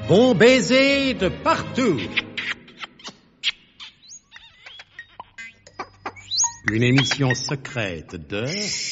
Bon baiser de partout. Une émission secrète de...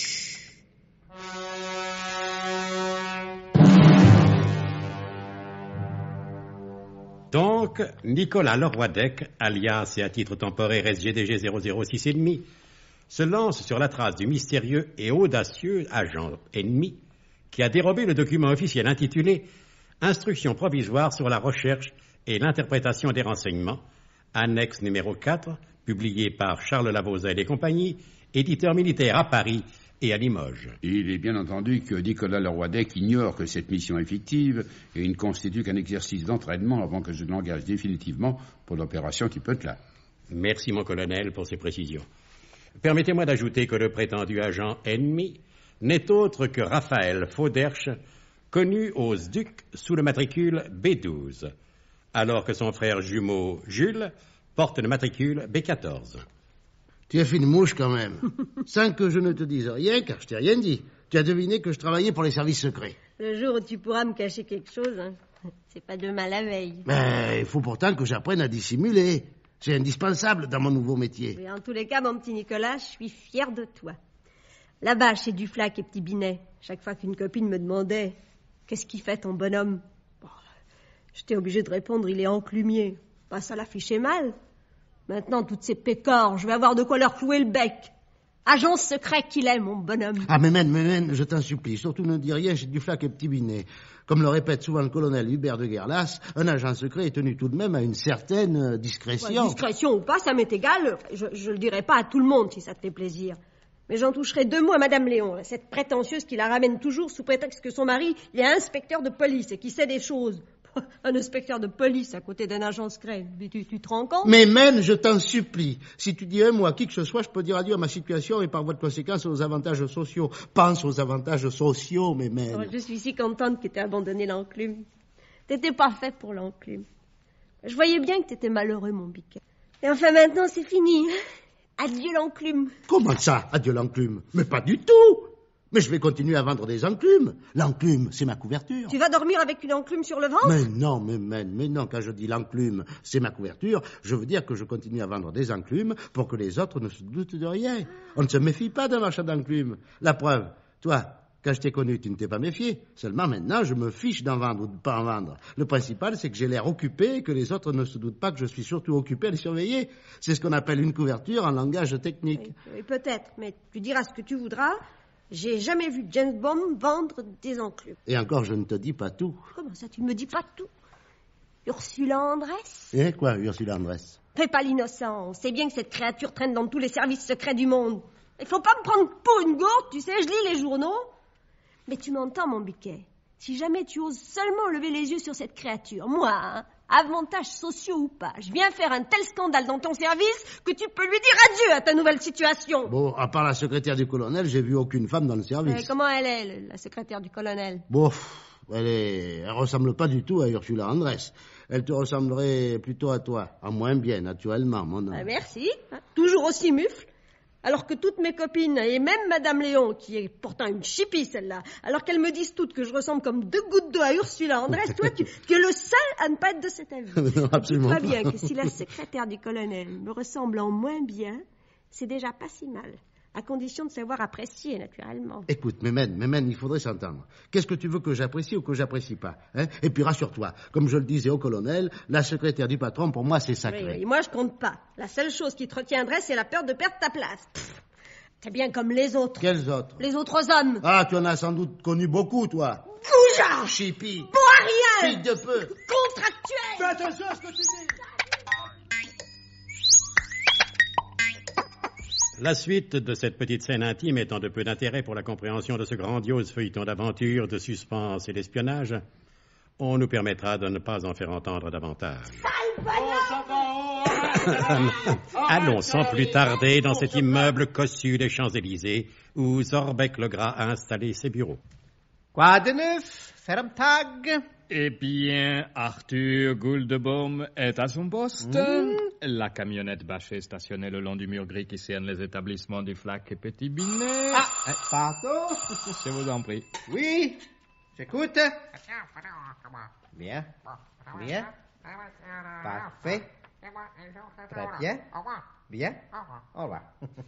Donc, Nicolas Leroydec, alias et à titre temporaire SGDG 006,5, se lance sur la trace du mystérieux et audacieux agent ennemi qui a dérobé le document officiel intitulé « Instructions provisoires sur la recherche et l'interprétation des renseignements », annexe numéro 4, publié par Charles Lavauzelle et compagnie, éditeur militaire à Paris et à Limoges. Il est bien entendu que Nicolas Leroydec ignore que cette mission est fictive et ne constitue qu'un exercice d'entraînement avant que je l'engage définitivement pour l'opération qui peut là. Merci, mon colonel, pour ces précisions. Permettez-moi d'ajouter que le prétendu agent ennemi n'est autre que Raphaël Fauderche, connu aux SDUC sous le matricule B12, alors que son frère jumeau Jules porte le matricule B14. Tu as fait une mouche quand même. Sans que je ne te dise rien, car je t'ai rien dit. Tu as deviné que je travaillais pour les services secrets. Le jour où tu pourras me cacher quelque chose, hein, c'est pas demain la veille. Mais il faut pourtant que j'apprenne à dissimuler. C'est indispensable dans mon nouveau métier. Oui, en tous les cas, mon petit Nicolas, je suis fière de toi. Là-bas, chez Duflac et Petit Binet, chaque fois qu'une copine me demandait « Qu'est-ce qu'il fait ton bonhomme ?» J'étais obligée de répondre « Il est enclumier ». Bah, ça l'affichait mal. Maintenant, toutes ces pécores, je vais avoir de quoi leur clouer le bec. Agent secret qu'il est, mon bonhomme. Ah, mais men, je t'en supplie, surtout ne dis rien chez Duflac et Petit Binet. Comme le répète souvent le colonel Hubert de Guerlas, un agent secret est tenu tout de même à une certaine discrétion. Ouais, discrétion ou pas, ça m'est égal. Je le dirai pas à tout le monde si ça te fait plaisir. Mais j'en toucherai 2 mots à Madame Léon, cette prétentieuse qui la ramène toujours sous prétexte que son mari est inspecteur de police et qui sait des choses. Un inspecteur de police à côté d'un agent secret. Mais tu te rends compte? Mais men, je t'en supplie. Si tu dis un mot à qui que ce soit, je peux dire adieu à ma situation et par voie de conséquence aux avantages sociaux. Pense aux avantages sociaux, mais men. Oh, je suis si contente que t'aies abandonné l'enclume. T'étais pas fait pour l'enclume. Je voyais bien que t'étais malheureux, mon biquet. Et enfin maintenant, c'est fini. Adieu l'enclume. Comment ça, adieu l'enclume? Mais pas du tout. Mais je vais continuer à vendre des enclumes. L'enclume, c'est ma couverture. Tu vas dormir avec une enclume sur le ventre? Mais non, mais non, quand je dis l'enclume, c'est ma couverture, je veux dire que je continue à vendre des enclumes pour que les autres ne se doutent de rien. On ne se méfie pas d'un marchand d'enclumes. La preuve, toi, quand je t'ai connu, tu ne t'es pas méfié. Seulement maintenant, je me fiche d'en vendre ou de pas en vendre. Le principal, c'est que j'ai l'air occupé et que les autres ne se doutent pas que je suis surtout occupé à les surveiller. C'est ce qu'on appelle une couverture en langage technique. Oui, peut-être, mais tu diras ce que tu voudras. J'ai jamais vu James Bond vendre des enclumes. Et encore, je ne te dis pas tout. Comment ça, tu me dis pas tout? Ursula Andress? Eh, quoi, Ursula Andress? Fais pas l'innocent. On sait bien que cette créature traîne dans tous les services secrets du monde. Il faut pas me prendre pour une gourde, tu sais, je lis les journaux. Mais tu m'entends, mon biquet? Si jamais tu oses seulement lever les yeux sur cette créature, moi, hein, avantages sociaux ou pas, je viens faire un tel scandale dans ton service que tu peux lui dire adieu à ta nouvelle situation. Bon, à part la secrétaire du colonel, j'ai vu aucune femme dans le service. Mais comment elle est, la secrétaire du colonel? Bon, elle ressemble pas du tout à Ursula Andress. Elle te ressemblerait plutôt à toi. À moins bien, naturellement, mon homme. Merci. Hein, toujours aussi mufle. Alors que toutes mes copines, et même Madame Léon, qui est pourtant une chipie, celle-là, alors qu'elles me disent toutes que je ressemble comme 2 gouttes d'eau à Ursula Andress, toi, tu es le seul à ne pas être de cet avis. Non, absolument pas. pas. Bien que si la secrétaire du colonel me ressemble en moins bien, c'est déjà pas si mal. À condition de savoir apprécier, naturellement. Écoute, Mémène, il faudrait s'entendre. Qu'est-ce que tu veux que j'apprécie ou que j'apprécie pas, hein? Et puis rassure-toi, comme je le disais au colonel, la secrétaire du patron, pour moi, c'est sacré. Oui, moi, je compte pas. La seule chose qui te retiendrait, c'est la peur de perdre ta place. C'est bien comme les autres. Quels autres? Les autres hommes. Ah, tu en as sans doute connu beaucoup, toi. Goujat! Chippie! Bon à rien! Fille de peu! Contractuel! Fais attention à ce que tu dis! La suite de cette petite scène intime étant de peu d'intérêt pour la compréhension de ce grandiose feuilleton d'aventure, de suspense et d'espionnage, on nous permettra de ne pas en faire entendre davantage. Allons sans plus tarder dans cet immeuble cossu des Champs-Élysées où Zorbec le Gras a installé ses bureaux. Quoi de neuf, Fermtag? Eh bien, Arthur Guldebaum est à son poste. La camionnette bâchée stationnée le long du mur gris qui cerne les établissements du Flac et Petit Binet. Pardon? Je vous en prie. Oui, J'écoute. Bien. Bien. Parfait. Très bien. Bien. Au revoir.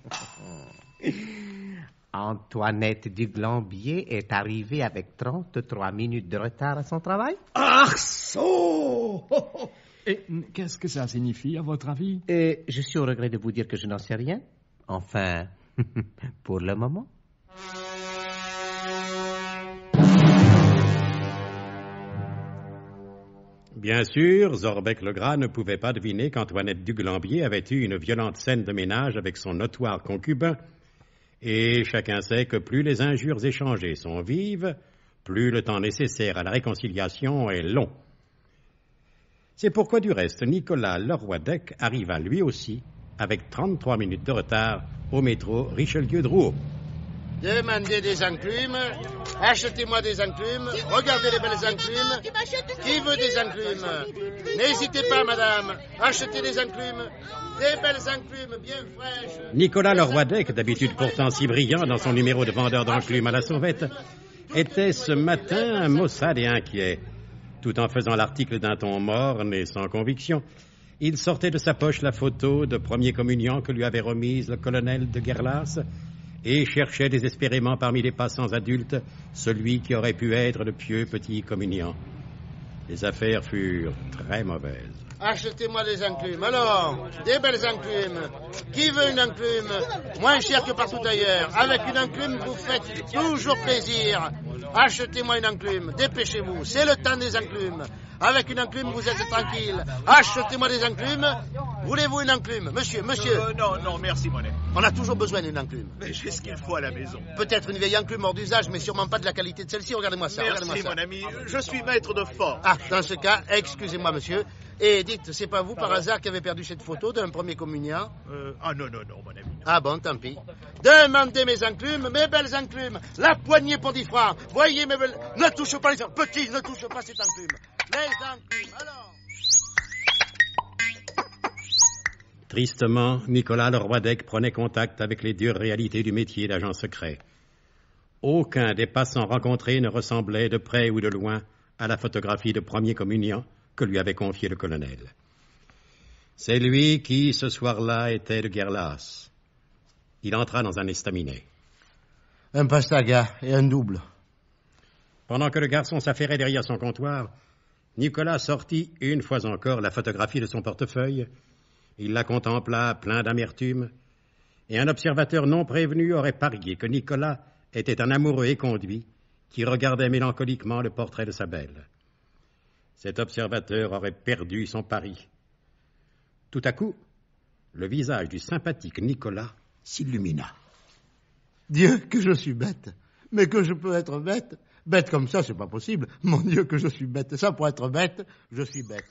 Antoinette Duglambier est arrivée avec 33 minutes de retard à son travail. Arceau! Et qu'est-ce que ça signifie, à votre avis? Je suis au regret de vous dire que je n'en sais rien. Enfin, pour le moment. Bien sûr, Zorbec-Legras ne pouvait pas deviner qu'Antoinette Duglambier avait eu une violente scène de ménage avec son notoire concubin, et chacun sait que plus les injures échangées sont vives, plus le temps nécessaire à la réconciliation est long. C'est pourquoi, du reste, Nicolas Leroydec arriva lui aussi, avec 33 minutes de retard, au métro Richelieu-Drouot. Demandez des enclumes, achetez-moi des enclumes, regardez les belles enclumes. Qui veut des enclumes? N'hésitez pas, madame, achetez des enclumes, des belles enclumes bien fraîches. Nicolas Leroydec, d'habitude pourtant si brillant dans son numéro de vendeur d'enclumes à la sauvette, était ce matin maussade et inquiet. Tout en faisant l'article d'un ton morne et sans conviction, il sortait de sa poche la photo de premier communion que lui avait remise le colonel de Guerlas et cherchait désespérément parmi les passants adultes celui qui aurait pu être le pieux petit communiant. Les affaires furent très mauvaises. Achetez-moi des enclumes. Alors, des belles enclumes. Qui veut une enclume? Moins cher que partout ailleurs. Avec une enclume, vous faites toujours plaisir. Achetez-moi une enclume. Dépêchez-vous. C'est le temps des enclumes. Avec une enclume, vous êtes tranquille. Achetez-moi des enclumes. Voulez-vous une enclume? Monsieur. Non, merci, mon ami. On a toujours besoin d'une enclume. Mais j'ai ce qu'il faut à la maison. Peut-être une vieille enclume hors d'usage, mais sûrement pas de la qualité de celle-ci. Regardez-moi ça. Merci, mon ami. Je suis maître de force. Ah, dans ce cas, excusez-moi, monsieur. Et dites, c'est pas vous, par hasard, qui avez perdu cette photo d'un premier communiant? Non, mon ami. Ah bon, tant pis. Demandez mes enclumes, mes belles enclumes. La poignée pour 10 francs. Voyez mes belles... Ne touche pas les enclumes. Petit, ne touche pas cette enclume. Les enclumes, alors... Tristement, Nicolas Leroydec prenait contact avec les dures réalités du métier d'agent secret. Aucun des passants rencontrés ne ressemblait de près ou de loin à la photographie de premier communiant que lui avait confié le colonel. C'est lui qui, ce soir-là, était de Guerlas. Il entra dans un estaminet. Un pastaga et un double. Pendant que le garçon s'affairait derrière son comptoir, Nicolas sortit une fois encore la photographie de son portefeuille. Il la contempla plein d'amertume, et un observateur non prévenu aurait parié que Nicolas était un amoureux éconduit qui regardait mélancoliquement le portrait de sa belle. Cet observateur aurait perdu son pari. Tout à coup, le visage du sympathique Nicolas s'illumina. Dieu, que je suis bête. Mais que je peux être bête? Bête comme ça, c'est pas possible. Mon Dieu, que je suis bête. Ça, pour être bête, je suis bête.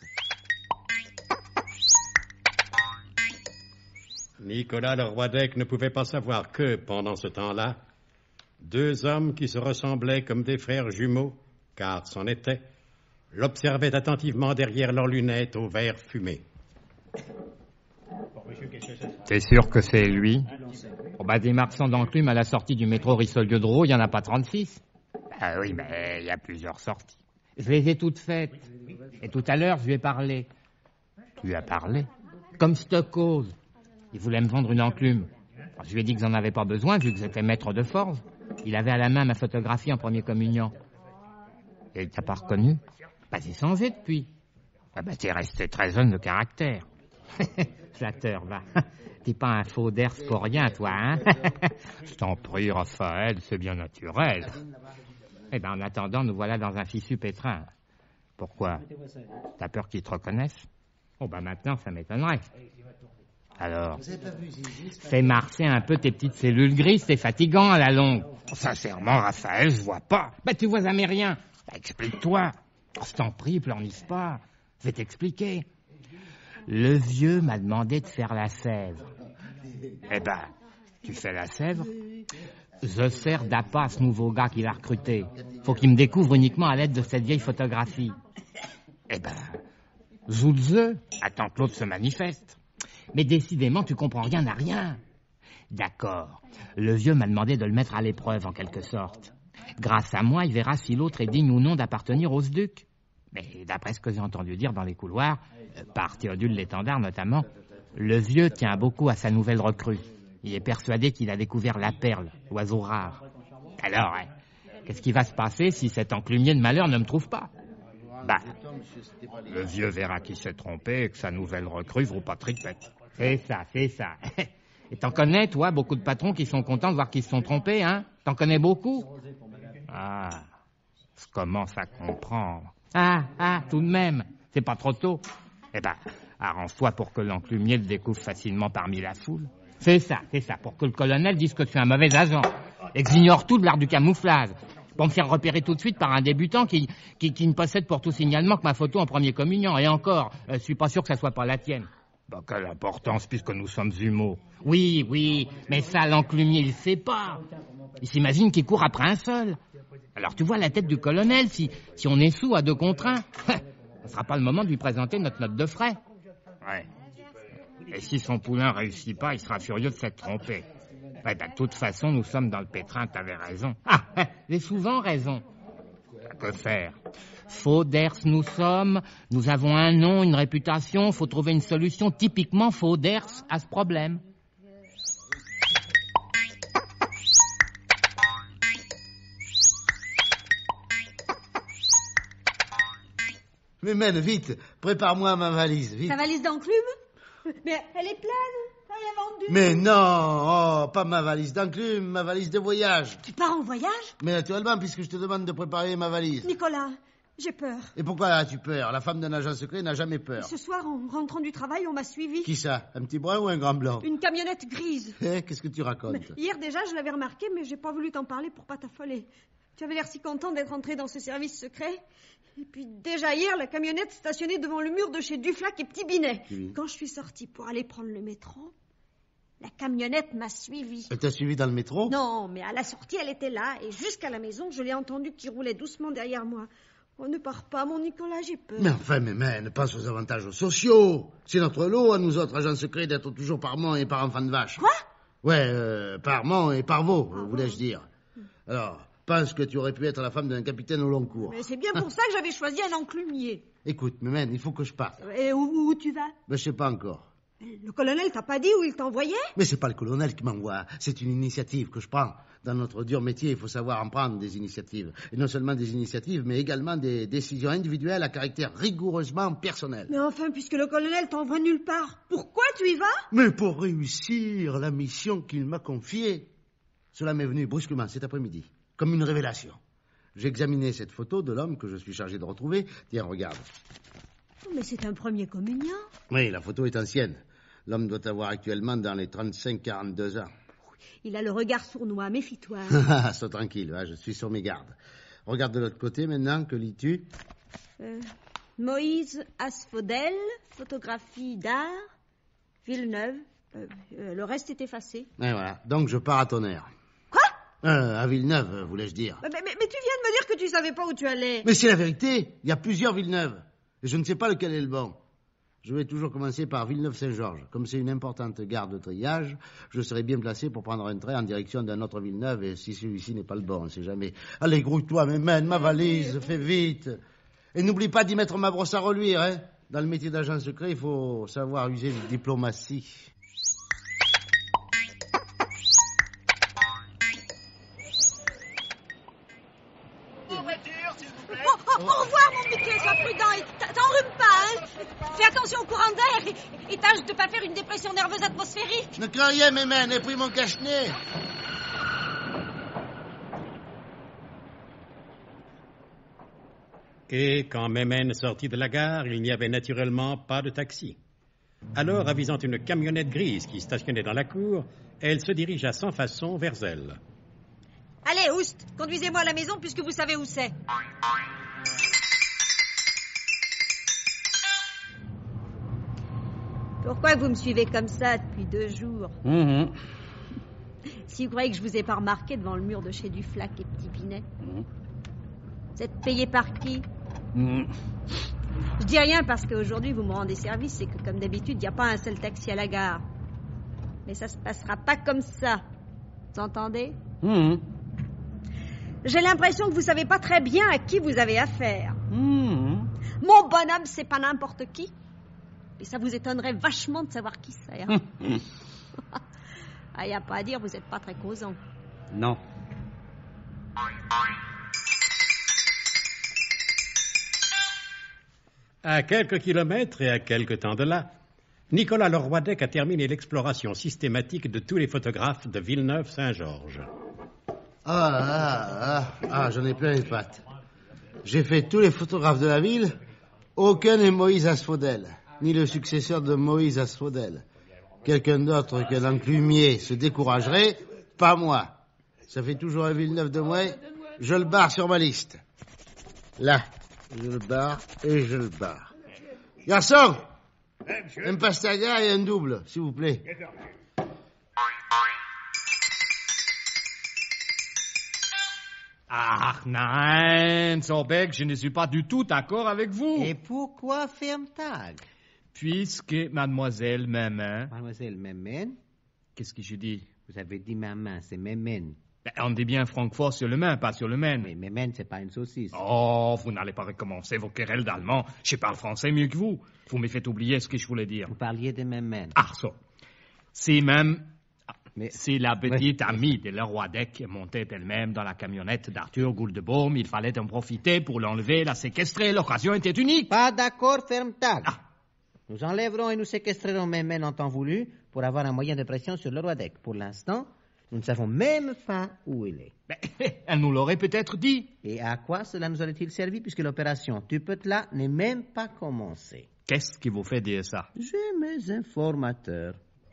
Nicolas Leroydec ne pouvait pas savoir que, pendant ce temps-là, deux hommes qui se ressemblaient comme des frères jumeaux, car c'en était, l'observaient attentivement derrière leurs lunettes aux verres fumés. T'es sûr que c'est lui? Des marchands d'enclumes à la sortie du métro Richelieu-Drouot, il n'y en a pas 36. Ah oui, mais il y a plusieurs sorties. Je les ai toutes faites. Et tout à l'heure, je lui ai parlé. Tu lui as parlé? Comme je te cause. Il voulait me vendre une enclume. Alors, je lui ai dit que j'en avais pas besoin, vu que j'étais maître de forge. Il avait à la main ma photographie en premier communion. Et il t'a pas reconnu? J'ai changé depuis. T'es resté très jeune de caractère. Flatteur, va. T'es pas un faux d'air pour rien, toi, hein? Je t'en prie, Raphaël, c'est bien naturel. En attendant, nous voilà dans un fichu pétrin. Pourquoi? T'as peur qu'ils te reconnaissent? Maintenant, ça m'étonnerait. Alors, fais marcher un peu tes petites cellules grises, c'est fatigant à la longue. Sincèrement, Raphaël, je vois pas. Tu vois jamais rien. Explique-toi. Je t'en prie, pleurniche pas. Je vais t'expliquer. Le vieux m'a demandé de faire la sèvre. Tu fais la sèvre? Je sers d'appât à ce nouveau gars qu'il a recruté. Faut qu'il me découvre uniquement à l'aide de cette vieille photographie. Joue le jeu. Attends que l'autre se manifeste. Mais décidément, tu comprends rien à rien. D'accord. Le vieux m'a demandé de le mettre à l'épreuve, en quelque sorte. Grâce à moi, il verra si l'autre est digne ou non d'appartenir au SDUC. Mais d'après ce que j'ai entendu dire dans les couloirs, par Théodule l'Étendard notamment, le vieux tient beaucoup à sa nouvelle recrue. Il est persuadé qu'il a découvert la perle, l'oiseau rare. Alors, qu'est-ce qui va se passer si cet enclumier de malheur ne me trouve pas? Le vieux verra qu'il s'est trompé et que sa nouvelle recrue vaut pas tripette. C'est ça. Et t'en connais, toi, beaucoup de patrons qui sont contents de voir qu'ils se sont trompés, hein? T'en connais beaucoup? Ah, je commence à comprendre. Ah, tout de même, c'est pas trop tôt. Arrange-toi pour que l'enclumier le découvre facilement parmi la foule. C'est ça, pour que le colonel dise que tu es un mauvais agent et que j'ignore tout de l'art du camouflage, pour me faire repérer tout de suite par un débutant qui ne possède pour tout signalement que ma photo en premier communion. Et encore, je suis pas sûr que ça soit pas la tienne. Quelle importance puisque nous sommes jumeaux. Oui, mais ça, l'enclumier, il sait pas. Il s'imagine qu'il court après un seul. Alors tu vois la tête du colonel, si on est sous à 2 contre 1, ce sera pas le moment de lui présenter notre note de frais. Ouais. Et si son poulain réussit pas, il sera furieux de s'être trompé. De toute façon, nous sommes dans le pétrin, t'avais raison. J'ai souvent raison. Que faire? Fauders nous sommes, nous avons un nom, une réputation, faut trouver une solution typiquement Fauders à ce problème. Mais mène, vite, prépare-moi ma valise, vite. Ta valise d'enclume? Mais elle est pleine, elle est vendue. Mais non, pas ma valise d'enclume, ma valise de voyage. Tu pars en voyage? Mais naturellement, puisque je te demande de préparer ma valise. Nicolas, j'ai peur. Et pourquoi as-tu peur? La femme d'un agent secret n'a jamais peur. Ce soir, en rentrant du travail, on m'a suivi. Qui ça? Un petit brun ou un grand blanc? Une camionnette grise. Qu'est-ce que tu racontes? Hier déjà, je l'avais remarqué, mais j'ai pas voulu t'en parler pour pas t'affoler. Tu avais l'air si content d'être entré dans ce service secret. Et puis déjà hier, la camionnette stationnait devant le mur de chez Duflac et Petit Binet. Oui. Quand je suis sortie pour aller prendre le métro, la camionnette m'a suivie. Elle t'a suivi dans le métro? Non, mais à la sortie, elle était là. Et jusqu'à la maison, je l'ai entendu qui roulait doucement derrière moi. On ne part pas, mon Nicolas, j'ai peur. Mais enfin, ne pense aux avantages sociaux. C'est notre lot, à nous autres agents secrets, d'être toujours par Mont et par enfant de vache. Quoi? Ouais, par Mont et par Vaux, voulais-je dire. Alors, pense que tu aurais pu être la femme d'un capitaine au long cours. Mais c'est bien pour ça que j'avais choisi un enclumier. Écoute, Mémène, il faut que je parte. Et où tu vas? Je sais pas encore. Le colonel t'a pas dit où il t'envoyait? Mais c'est pas le colonel qui m'envoie, c'est une initiative que je prends. Dans notre dur métier, il faut savoir en prendre des initiatives. Et non seulement des initiatives, mais également des décisions individuelles à caractère rigoureusement personnel. Mais enfin, puisque le colonel t'envoie nulle part, pourquoi tu y vas? Mais pour réussir la mission qu'il m'a confiée. Cela m'est venu brusquement cet après-midi, comme une révélation. J'ai examiné cette photo de l'homme que je suis chargé de retrouver. Tiens, regarde. Mais c'est un premier communiant. Oui, la photo est ancienne. L'homme doit avoir actuellement dans les 35-42 ans. Il a le regard sournois, méfie-toi. Sois tranquille, je suis sur mes gardes. Regarde de l'autre côté maintenant, que lis-tu? Moïse Asphodel, photographie d'art, Villeneuve. Le reste est effacé. Et voilà, donc je pars à Tonnerre. Quoi? À Villeneuve, voulais-je dire. Mais tu viens de me dire que tu savais pas où tu allais. Mais c'est la vérité, il y a plusieurs Villeneuve. Et je ne sais pas lequel est le bon. Je vais toujours commencer par Villeneuve-Saint-Georges. Comme c'est une importante gare de triage, je serai bien placé pour prendre un train en direction d'un autre Villeneuve, et si celui-ci n'est pas le bon, on ne sait jamais. Allez, grouille-toi, Mémène, ma valise, fais vite. Et n'oublie pas d'y mettre ma brosse à reluire, hein. Dans le métier d'agent secret, il faut savoir user de diplomatie. Au revoir, mon Mickey, sois prudent et t'enrhume pas, hein. Fais attention au courant d'air et tâche de pas faire une dépression nerveuse atmosphérique. Ne crains rien, Mémène, et pris mon cache-nez. Et quand Mémène sortit de la gare, il n'y avait naturellement pas de taxi. Alors, avisant une camionnette grise qui stationnait dans la cour, elle se dirigea sans façon vers elle. Allez, Oust, conduisez-moi à la maison puisque vous savez où c'est. Pourquoi vous me suivez comme ça depuis 2 jours? Si vous croyez que je vous ai pas remarqué devant le mur de chez Duflac et Petit Binet. Vous êtes payé par qui? Je dis rien parce qu'aujourd'hui vous me rendez service et que comme d'habitude il n'y a pas un seul taxi à la gare. Mais ça se passera pas comme ça. Vous entendez? J'ai l'impression que vous savez pas très bien à qui vous avez affaire. Hum. Mon bonhomme, c'est pas n'importe qui. Et ça vous étonnerait vachement de savoir qui c'est. Hein? Ah, y a pas à dire, vous êtes pas très causant. Non. À quelques kilomètres et à quelque temps de là, Nicolas Leroydec a terminé l'exploration systématique de tous les photographes de Villeneuve-Saint-Georges. J'en ai plein les pattes. J'ai fait tous les photographes de la ville. Aucun n'est Moïse Asphodel, ni le successeur de Moïse Asphodel. Quelqu'un d'autre que l'enclumier se découragerait, pas moi. Ça fait toujours un Villeneuve de moi. Je le barre sur ma liste. Là, je le barre et je le barre. Garçon, un pastaga et un double, s'il vous plaît. Ah, nein, Zorbeck, je ne suis pas du tout d'accord avec vous. Et pourquoi Fermtag? Puisque mademoiselle Maman... Mademoiselle Memen? Qu'est-ce que je dis? Vous avez dit Maman, c'est Memen. Ben, on dit bien Francfort sur le main, pas sur le Maine. Mais Memen, c'est pas une saucisse. Oh, vous n'allez pas recommencer vos querelles d'allemand. Je parle français mieux que vous. Vous me faites oublier ce que je voulais dire. Vous parliez de Memen. Ah, ça. C'est même... Mais- C'est la petite amie de Leroydec qui montait elle-même dans la camionnette d'Arthur Gouldebaume. Il fallait en profiter pour l'enlever, la séquestrer. L'occasion était unique. Pas d'accord, Fermtag. Ah. Nous enlèverons et nous séquestrerons Memen en temps voulu pour avoir un moyen de pression sur le Leroydec. Pour l'instant, nous ne savons même pas où il est. Ben, elle nous l'aurait peut-être dit. Et à quoi cela nous aurait-il servi puisque l'opération Tupetla n'est même pas commencée? Qu'est-ce qui vous fait dire ça? J'ai mes informateurs.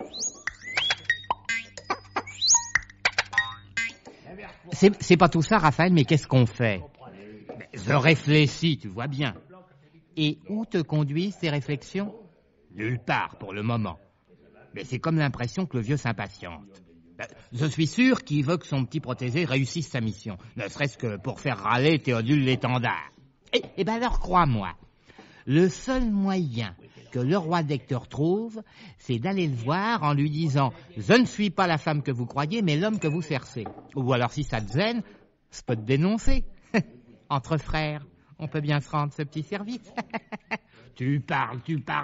C'est pas tout ça, Raphaël, mais qu'est-ce qu'on fait? Je réfléchis, tu vois bien. Et où te conduisent ces réflexions? Nulle part pour le moment. Mais c'est comme l'impression que le vieux s'impatiente. Je suis sûr qu'il veut que son petit protégé réussisse sa mission, ne serait-ce que pour faire râler Théodule l'étendard. Eh ben alors crois-moi, le seul moyen que Leroydec te retrouve, c'est d'aller le voir en lui disant « Je ne suis pas la femme que vous croyez, mais l'homme que vous cherchez. » Ou alors si ça te gêne, je peux te dénoncer. Entre frères, on peut bien se rendre ce petit service. Tu parles.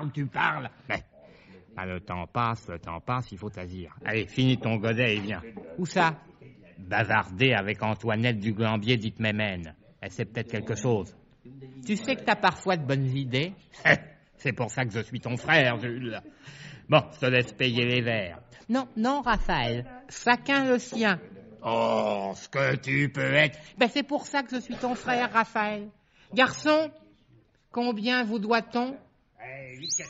Ben, le temps passe, il faut agir. Allez, finis ton godet et viens. Où ça? Bavarder avec Antoinette du Glambier dite Mémène. Elle sait peut-être quelque chose. Tu sais que t'as parfois de bonnes idées. C'est pour ça que je suis ton frère, Jules. Bon, je te laisse payer les verres. Non, Raphaël. Chacun le sien. Oh, ce que tu peux être. Ben, c'est pour ça que je suis ton frère, Raphaël. Garçon, combien vous doit-on? 8,80.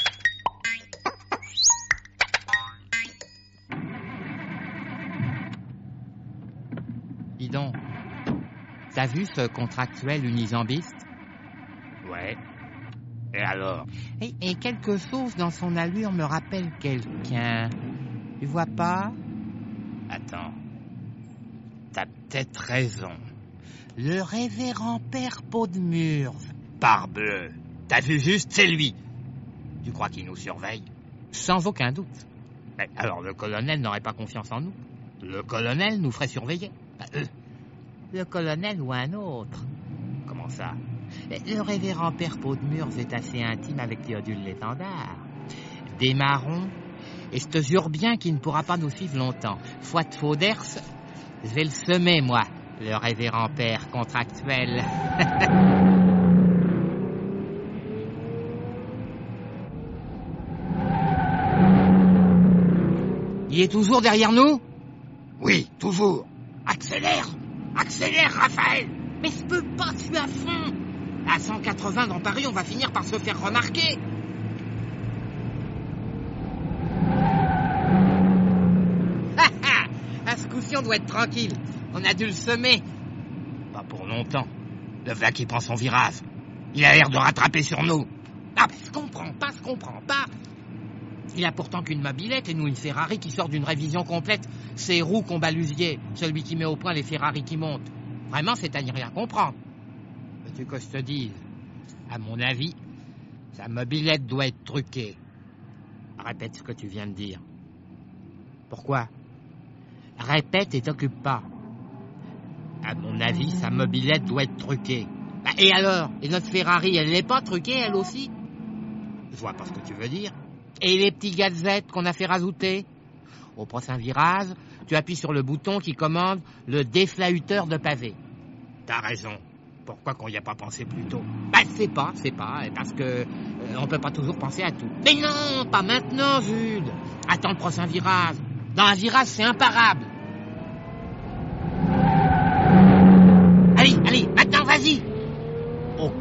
Dis donc, t'as vu ce contractuel unisambiste? Ouais. Et alors? Et quelque chose dans son allure me rappelle quelqu'un. Tu vois pas? Attends. T'as peut-être raison. Le révérend père Podmurve. Parbleu. T'as vu juste, c'est lui. Tu crois qu'il nous surveille? Sans aucun doute. Mais alors le colonel n'aurait pas confiance en nous. Le colonel nous ferait surveiller. Le colonel ou un autre. Comment ça? Le révérend père Podmurve est assez intime avec Théodule l'étendard. Démarrons, et je te jure bien qu'il ne pourra pas nous suivre longtemps. Foi de Fauders, je vais le semer, moi, le révérend père contractuel. Il est toujours derrière nous? Oui, toujours. Accélère, Raphaël. Mais je peux pas, je suis à fond. À 180 dans Paris, on va finir par se faire remarquer. À ce coup-ci, on doit être tranquille. On a dû le semer. Pas pour longtemps. Le v'là qui prend son virage. Il a l'air de rattraper sur nous. Ah, mais je comprends pas. Il a pourtant qu'une mobilette et nous une Ferrari qui sort d'une révision complète. C'est Roux Combalusier, celui qui met au point les Ferrari qui montent. Vraiment, c'est à n'y rien comprendre. Veux-tu que je te dise? À mon avis, sa mobilette doit être truquée. Répète ce que tu viens de dire. Pourquoi? Répète et t'occupe pas. À mon avis, sa mobilette doit être truquée. Bah, et alors? Et notre Ferrari, elle n'est pas truquée, elle aussi? Je vois pas ce que tu veux dire. Et les petits gadgets qu'on a fait rajouter? Au prochain virage, tu appuies sur le bouton qui commande le déflahuteur de pavé. T'as raison. Pourquoi qu'on y a pas pensé plus tôt? Bah, c'est pas, parce que on peut pas toujours penser à tout. Mais non, pas maintenant, Jules. Attends le prochain virage. Dans un virage, c'est imparable. Allez, maintenant, vas-y. Ok.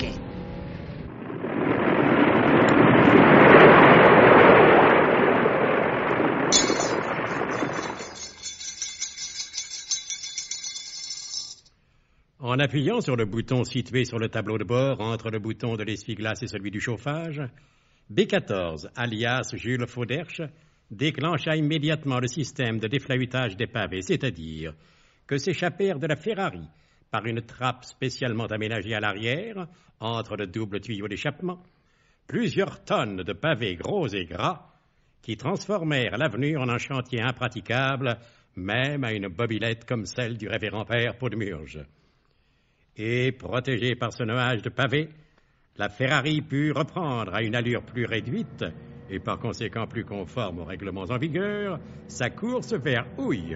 En appuyant sur le bouton situé sur le tableau de bord entre le bouton de l'essuie-glace et celui du chauffage, B14, alias Jules Fauderche, déclencha immédiatement le système de déflahutage des pavés, c'est-à-dire que s'échappèrent de la Ferrari par une trappe spécialement aménagée à l'arrière, entre le double tuyau d'échappement, plusieurs tonnes de pavés gros et gras qui transformèrent l'avenue en un chantier impraticable, même à une bobylette comme celle du révérend père Podmurge. Et, protégée par ce nuage de pavés, la Ferrari put reprendre à une allure plus réduite, et par conséquent plus conforme aux règlements en vigueur, sa course vers Houille.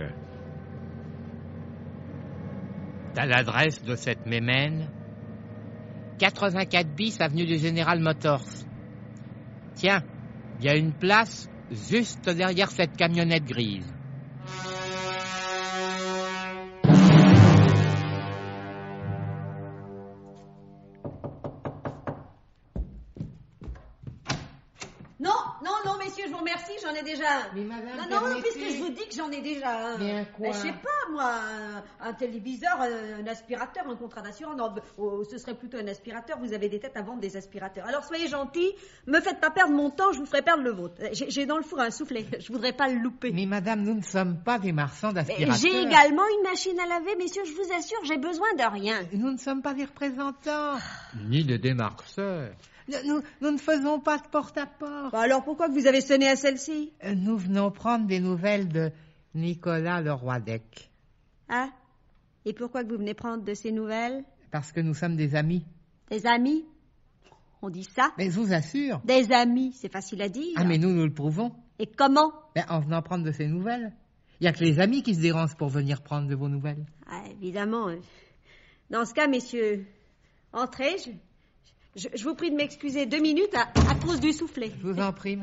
T'as l'adresse de cette mémène? 84 bis avenue du General Motors. Tiens, il y a une place juste derrière cette camionnette grise. Non, messieurs, je vous remercie, j'en ai déjà un. Mais madame, non, puisque je vous dis que j'en ai déjà un. Mais un quoi? Je sais pas, moi, un téléviseur, un aspirateur, un contrat d'assurance. Non, ce serait plutôt un aspirateur, vous avez des têtes à vendre des aspirateurs. Alors soyez gentils, me faites pas perdre mon temps, je vous ferai perdre le vôtre. J'ai dans le four un soufflet, je voudrais pas le louper. Mais madame, nous ne sommes pas des marchands d'aspirateurs. J'ai également une machine à laver, messieurs, je vous assure, j'ai besoin de rien. Nous ne sommes pas des représentants, ni des démarcheurs. Nous ne faisons pas de porte-à-porte. Alors pourquoi que vous avez sonné à celle-ci? Nous venons prendre des nouvelles de Nicolas Leroidec. Ah? Et pourquoi que vous venez prendre de ces nouvelles? Parce que nous sommes des amis. Des amis? On dit ça? Mais je vous assure. Des amis, c'est facile à dire. Ah, mais nous le prouvons. Et comment? En venant prendre de ces nouvelles. Il n'y a que les amis qui se dérangent pour venir prendre de vos nouvelles. Ah, évidemment. Dans ce cas, messieurs, entrez, je vous prie de m'excuser 2 minutes à cause du soufflet. Je vous en prie.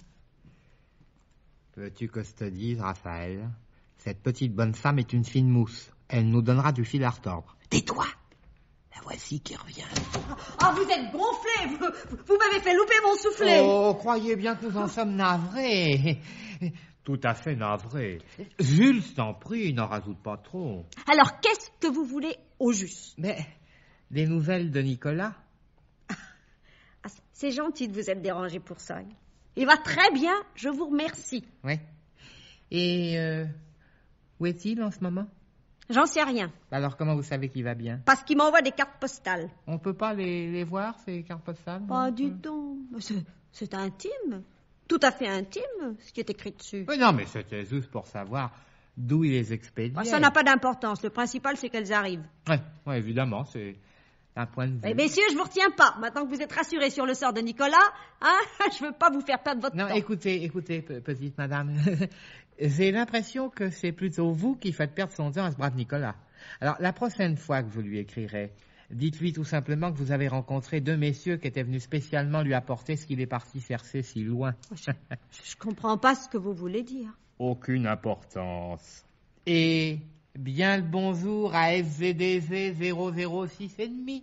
Veux-tu que je te dise, Raphaël, cette petite bonne femme est une fine mousse. Elle nous donnera du fil à retordre. Tais-toi! La voici qui revient. Ah, vous êtes gonflé! Vous m'avez fait louper mon soufflet! Oh, croyez bien que nous en sommes navrés. Tout à fait navrés. Jules, je t'en prie, n'en rajoute pas trop. Alors, qu'est-ce que vous voulez au juste? Mais, des nouvelles de Nicolas? Ah, c'est gentil de vous être dérangé pour ça. Il va très bien, je vous remercie. Oui. Et où est-il en ce moment? J'en sais rien. Alors comment vous savez qu'il va bien? Parce qu'il m'envoie des cartes postales. On peut pas les voir, ces cartes postales? Pas du tout. C'est intime. Tout à fait intime, ce qui est écrit dessus. Oui, non, mais c'était juste pour savoir d'où il les expédiait. Ça n'a pas d'importance. Le principal, c'est qu'elles arrivent. Oui, évidemment, c'est un point de vue. Mais messieurs, je vous retiens pas. Maintenant que vous êtes rassurés sur le sort de Nicolas, je veux pas vous faire perdre votre temps. Non, écoutez, petite madame. J'ai l'impression que c'est plutôt vous qui faites perdre son temps à ce brave Nicolas. Alors, la prochaine fois que vous lui écrirez, dites-lui tout simplement que vous avez rencontré 2 messieurs qui étaient venus spécialement lui apporter ce qu'il est parti chercher si loin. Je comprends pas ce que vous voulez dire. Aucune importance. Et bien le bonjour à FGDZ 006,5.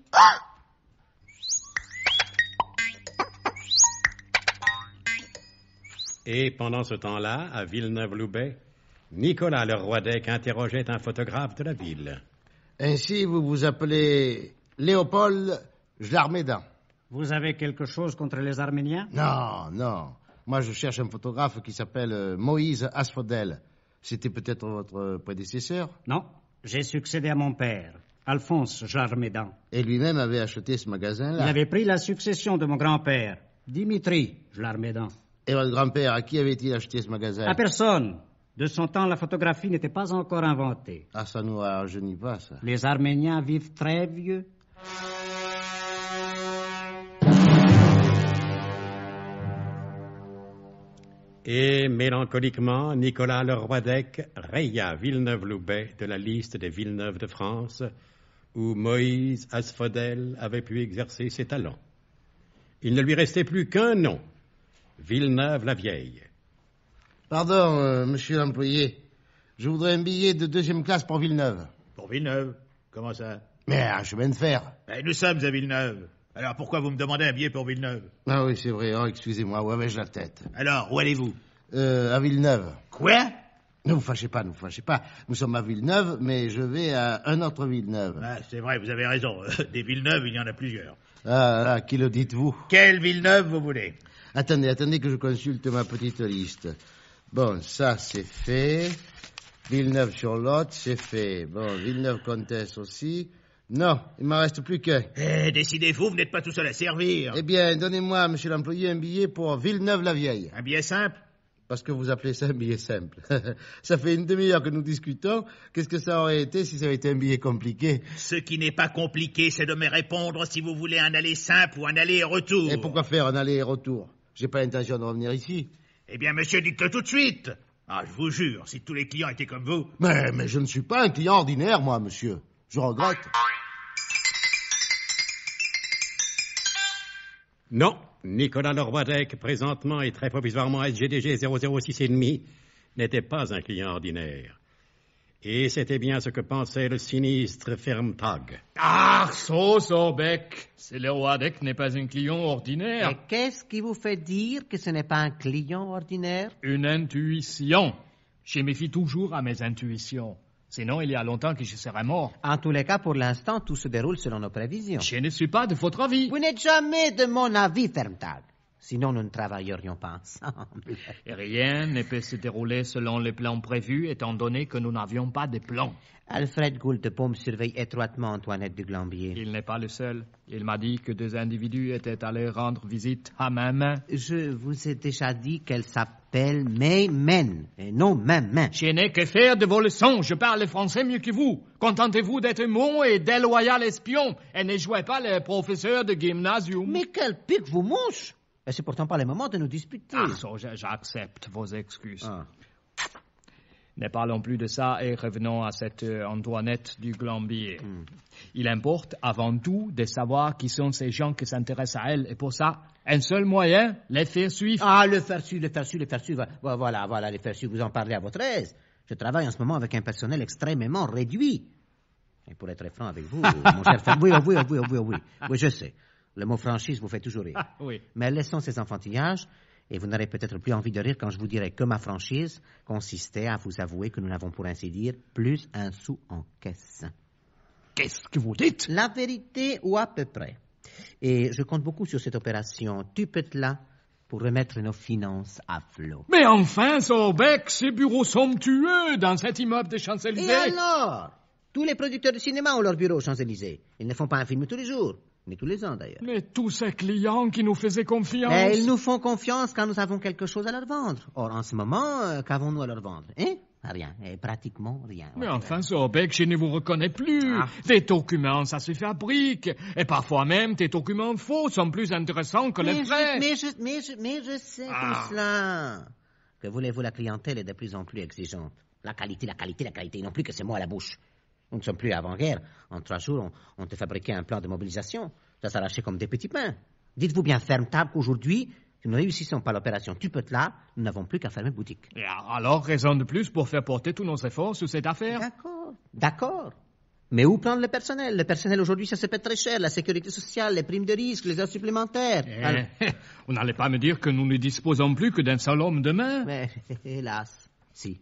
Et pendant ce temps-là, à Villeneuve-Loubet, Nicolas Leroidec interrogeait un photographe de la ville. Ainsi, vous vous appelez Léopold Jarmédan. Vous avez quelque chose contre les Arméniens? Non. Moi, je cherche un photographe qui s'appelle Moïse Asphodel. C'était peut-être votre prédécesseur? Non, j'ai succédé à mon père, Alphonse Jarmédan. Et lui-même avait acheté ce magasin-là? Il avait pris la succession de mon grand-père, Dimitri Jarmédan. Et votre grand-père, à qui avait-il acheté ce magasin? À personne. De son temps, la photographie n'était pas encore inventée. Ah, ça nous rajeunit pas, ça. Les Arméniens vivent très vieux. Et mélancoliquement, Nicolas Leroidec raya Villeneuve-Loubet de la liste des Villeneuve de France, où Moïse Asphodel avait pu exercer ses talents. Il ne lui restait plus qu'un nom, Villeneuve-la-Vieille. Pardon, monsieur l'employé. Je voudrais un billet de 2e classe pour Villeneuve. Pour Villeneuve? Comment ça? Mais un chemin de fer. Nous sommes à Villeneuve. Alors pourquoi vous me demandez un billet pour Villeneuve? Ah oui, c'est vrai. Oh, excusez-moi, où avais-je la tête? Alors, où allez-vous? À Villeneuve. Quoi? Ne vous fâchez pas, ne vous fâchez pas. Nous sommes à Villeneuve, mais je vais à un autre Villeneuve. Ah, c'est vrai, vous avez raison. Des Villeneuve, il y en a plusieurs. Ah, qui le dites-vous? Quelle Villeneuve vous voulez? Attendez que je consulte ma petite liste. Bon, ça, c'est fait. Villeneuve-sur-Lot, c'est fait. Bon, Villeneuve-Comtesse aussi. Non, il m'en reste plus qu'un. Décidez-vous, vous n'êtes pas tout seul à servir. Eh bien, donnez-moi, monsieur l'employé, un billet pour Villeneuve-la-Vieille. Un billet simple? Parce que vous appelez ça un billet simple. Ça fait une demi-heure que nous discutons. Qu'est-ce que ça aurait été si ça avait été un billet compliqué? Ce qui n'est pas compliqué, c'est de me répondre si vous voulez un aller simple ou un aller-retour. Et pourquoi faire un aller et retour? J'ai pas l'intention de revenir ici. Eh bien, monsieur, dites-le tout de suite. Ah, je vous jure, si tous les clients étaient comme vous... Mais je ne suis pas un client ordinaire, moi, monsieur. Je regrette. Non, Nicolas Leroidec, présentement et très provisoirement SGDG 006,5, n'était pas un client ordinaire. Et c'était bien ce que pensait le sinistre Fermtag. Ah, Sobeck, c'est Leroidec n'est pas un client ordinaire. Et qu'est-ce qui vous fait dire que ce n'est pas un client ordinaire? Une intuition. Je me fie toujours à mes intuitions. Sinon, il y a longtemps que je serais mort. En tous les cas, pour l'instant, tout se déroule selon nos prévisions. Je ne suis pas de votre avis. Vous n'êtes jamais de mon avis, Fermtag. Sinon, nous ne travaillerions pas ensemble. Et rien ne peut se dérouler selon les plans prévus, étant donné que nous n'avions pas de plan. Alfred Gouldebaume surveille étroitement Antoinette du Glambier. Il n'est pas le seul. Il m'a dit que 2 individus étaient allés rendre visite à ma main. Je vous ai déjà dit qu'elle s'appelle Maymen, et non Main. Je n'ai que faire de vos leçons. Je parle français mieux que vous. Contentez-vous d'être mon et déloyal espion, et ne jouez pas le professeur de gymnasium. Mais quel pic vous mouche! Et c'est pourtant pas le moment de nous disputer. Ah, j'accepte vos excuses. Ne parlons plus de ça et revenons à cette Antoinette du Glambier. Il importe avant tout de savoir qui sont ces gens qui s'intéressent à elle. Et pour ça, un seul moyen, les faire suivre. Ah, le faire suivre. Voilà, les faire suivre, vous en parlez à votre aise. Je travaille en ce moment avec un personnel extrêmement réduit. Et pour être franc avec vous, mon cher frère... Oui, je sais. Le mot franchise vous fait toujours rire. Oui. Mais laissons ces enfantillages, et vous n'aurez peut-être plus envie de rire quand je vous dirai que ma franchise consistait à vous avouer que nous n'avons pour ainsi dire plus un sou en caisse. Qu'est-ce que vous dites? La vérité ou à peu près. Et je compte beaucoup sur cette opération Tupet-là pour remettre nos finances à flot. Mais enfin, Sobeck, ces bureaux somptueux dans cet immeuble des Champs-Élysées. Et alors? Tous les producteurs de cinéma ont leur bureau aux Champs-Élysées. Ils ne font pas un film tous les jours. Mais tous les ans, d'ailleurs. Mais tous ces clients qui nous faisaient confiance... Et ils nous font confiance quand nous avons quelque chose à leur vendre. Or, en ce moment, qu'avons-nous à leur vendre? Rien. Et pratiquement rien. Mais enfin, Sobeck, je ne vous reconnais plus. Des documents, ça se fabrique. Et parfois même, des documents faux sont plus intéressants que les vrais. Mais je sais tout cela. Que voulez-vous, la clientèle est de plus en plus exigeante. La qualité, non plus que ces mots à la bouche. Nous ne sommes plus avant-guerre. En 3 jours, on te fabriquait un plan de mobilisation. Ça s'arrachait comme des petits pains. Dites-vous bien ferme-table qu'aujourd'hui, si nous ne réussissons pas l'opération Tupet-là, nous n'avons plus qu'à fermer boutique. Et alors, raison de plus pour faire porter tous nos efforts sur cette affaire? D'accord. Mais où prendre le personnel? Le personnel aujourd'hui, ça se paie très cher. La sécurité sociale, les primes de risque, les heures supplémentaires. Vous n'allez pas me dire que nous ne disposons plus que d'un seul homme de main? Mais, hélas, si.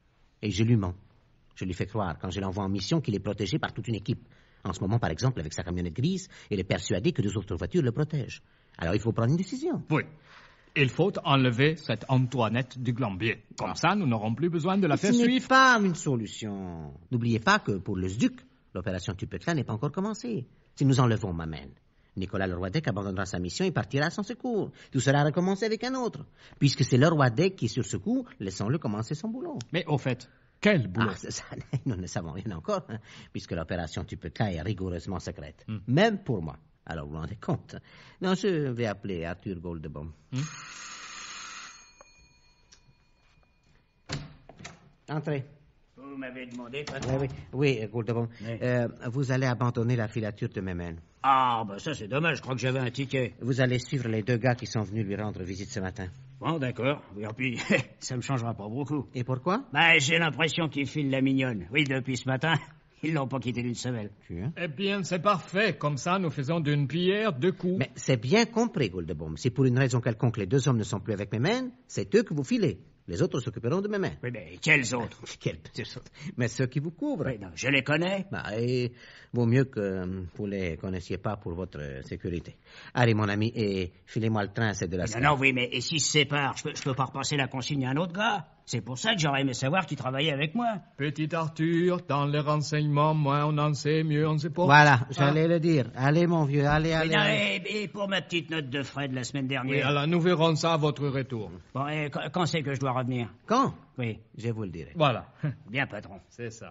Et je lui mens. Je lui fais croire, quand je l'envoie en mission, qu'il est protégé par toute une équipe. En ce moment, par exemple, avec sa camionnette grise, il est persuadé que 2 autres voitures le protègent. Alors il faut prendre une décision. Oui. Il faut enlever cette Antoinette du Glambier. Comme ça, nous n'aurons plus besoin de la faire suivre. Ce n'est suivre. pas une solution. N'oubliez pas que pour le SDUC, l'opération Tupet-là n'est pas encore commencée. Si nous enlevons Mamen, Nicolas Leroydec abandonnera sa mission et partira à son secours. Tout sera recommencé avec un autre. Puisque c'est Leroydec qui est sur ce coup, laissons-le commencer son boulot. Mais au fait, quel boulot? C'est ça, nous ne savons rien encore, hein, puisque l'opération Tupeka est rigoureusement secrète. Même pour moi. Alors, vous vous rendez compte? Non, je vais appeler Arthur Goldbaum. Entrez. Vous m'avez demandé, patron? Oui, Goldbaum. Oui. Vous allez abandonner la filature de Memen. Ah, ben ça c'est dommage, je crois que j'avais un ticket. Vous allez suivre les 2 gars qui sont venus lui rendre visite ce matin. Bon, d'accord. Oui, et puis, ça me changera pas beaucoup. Et pourquoi? Ben, j'ai l'impression qu'ils filent la mignonne. Oui, depuis ce matin, ils l'ont pas quitté d'une semelle. Eh bien, c'est parfait. Comme ça, nous faisons d'une pierre 2 coups. Mais c'est bien compris, Goldbaum. Si pour une raison quelconque les 2 hommes ne sont plus avec Memen, c'est eux que vous filez. Les autres s'occuperont de Memen. Oui, mais quels autres? Quels autres? Mais ceux qui vous couvrent. Oui, non, je les connais. Et vaut mieux que vous les connaissiez pas pour votre sécurité. Allez, mon ami, et filez-moi le train, c'est de la Non, non, oui, mais et s'ils se séparent, je peux pas repasser la consigne à un autre gars. C'est pour ça que j'aurais aimé savoir qui travaillait avec moi. Petit Arthur, dans les renseignements, moins on en sait, mieux on sait pas. Voilà, j'allais le dire. Allez, mon vieux, allez. Non, et pour ma petite note de frais de la semaine dernière. Oui, alors nous verrons ça à votre retour. Bon, et quand c'est que je dois revenir? Quand? Oui. Je vous le dirai. Voilà. Bien, patron. C'est ça.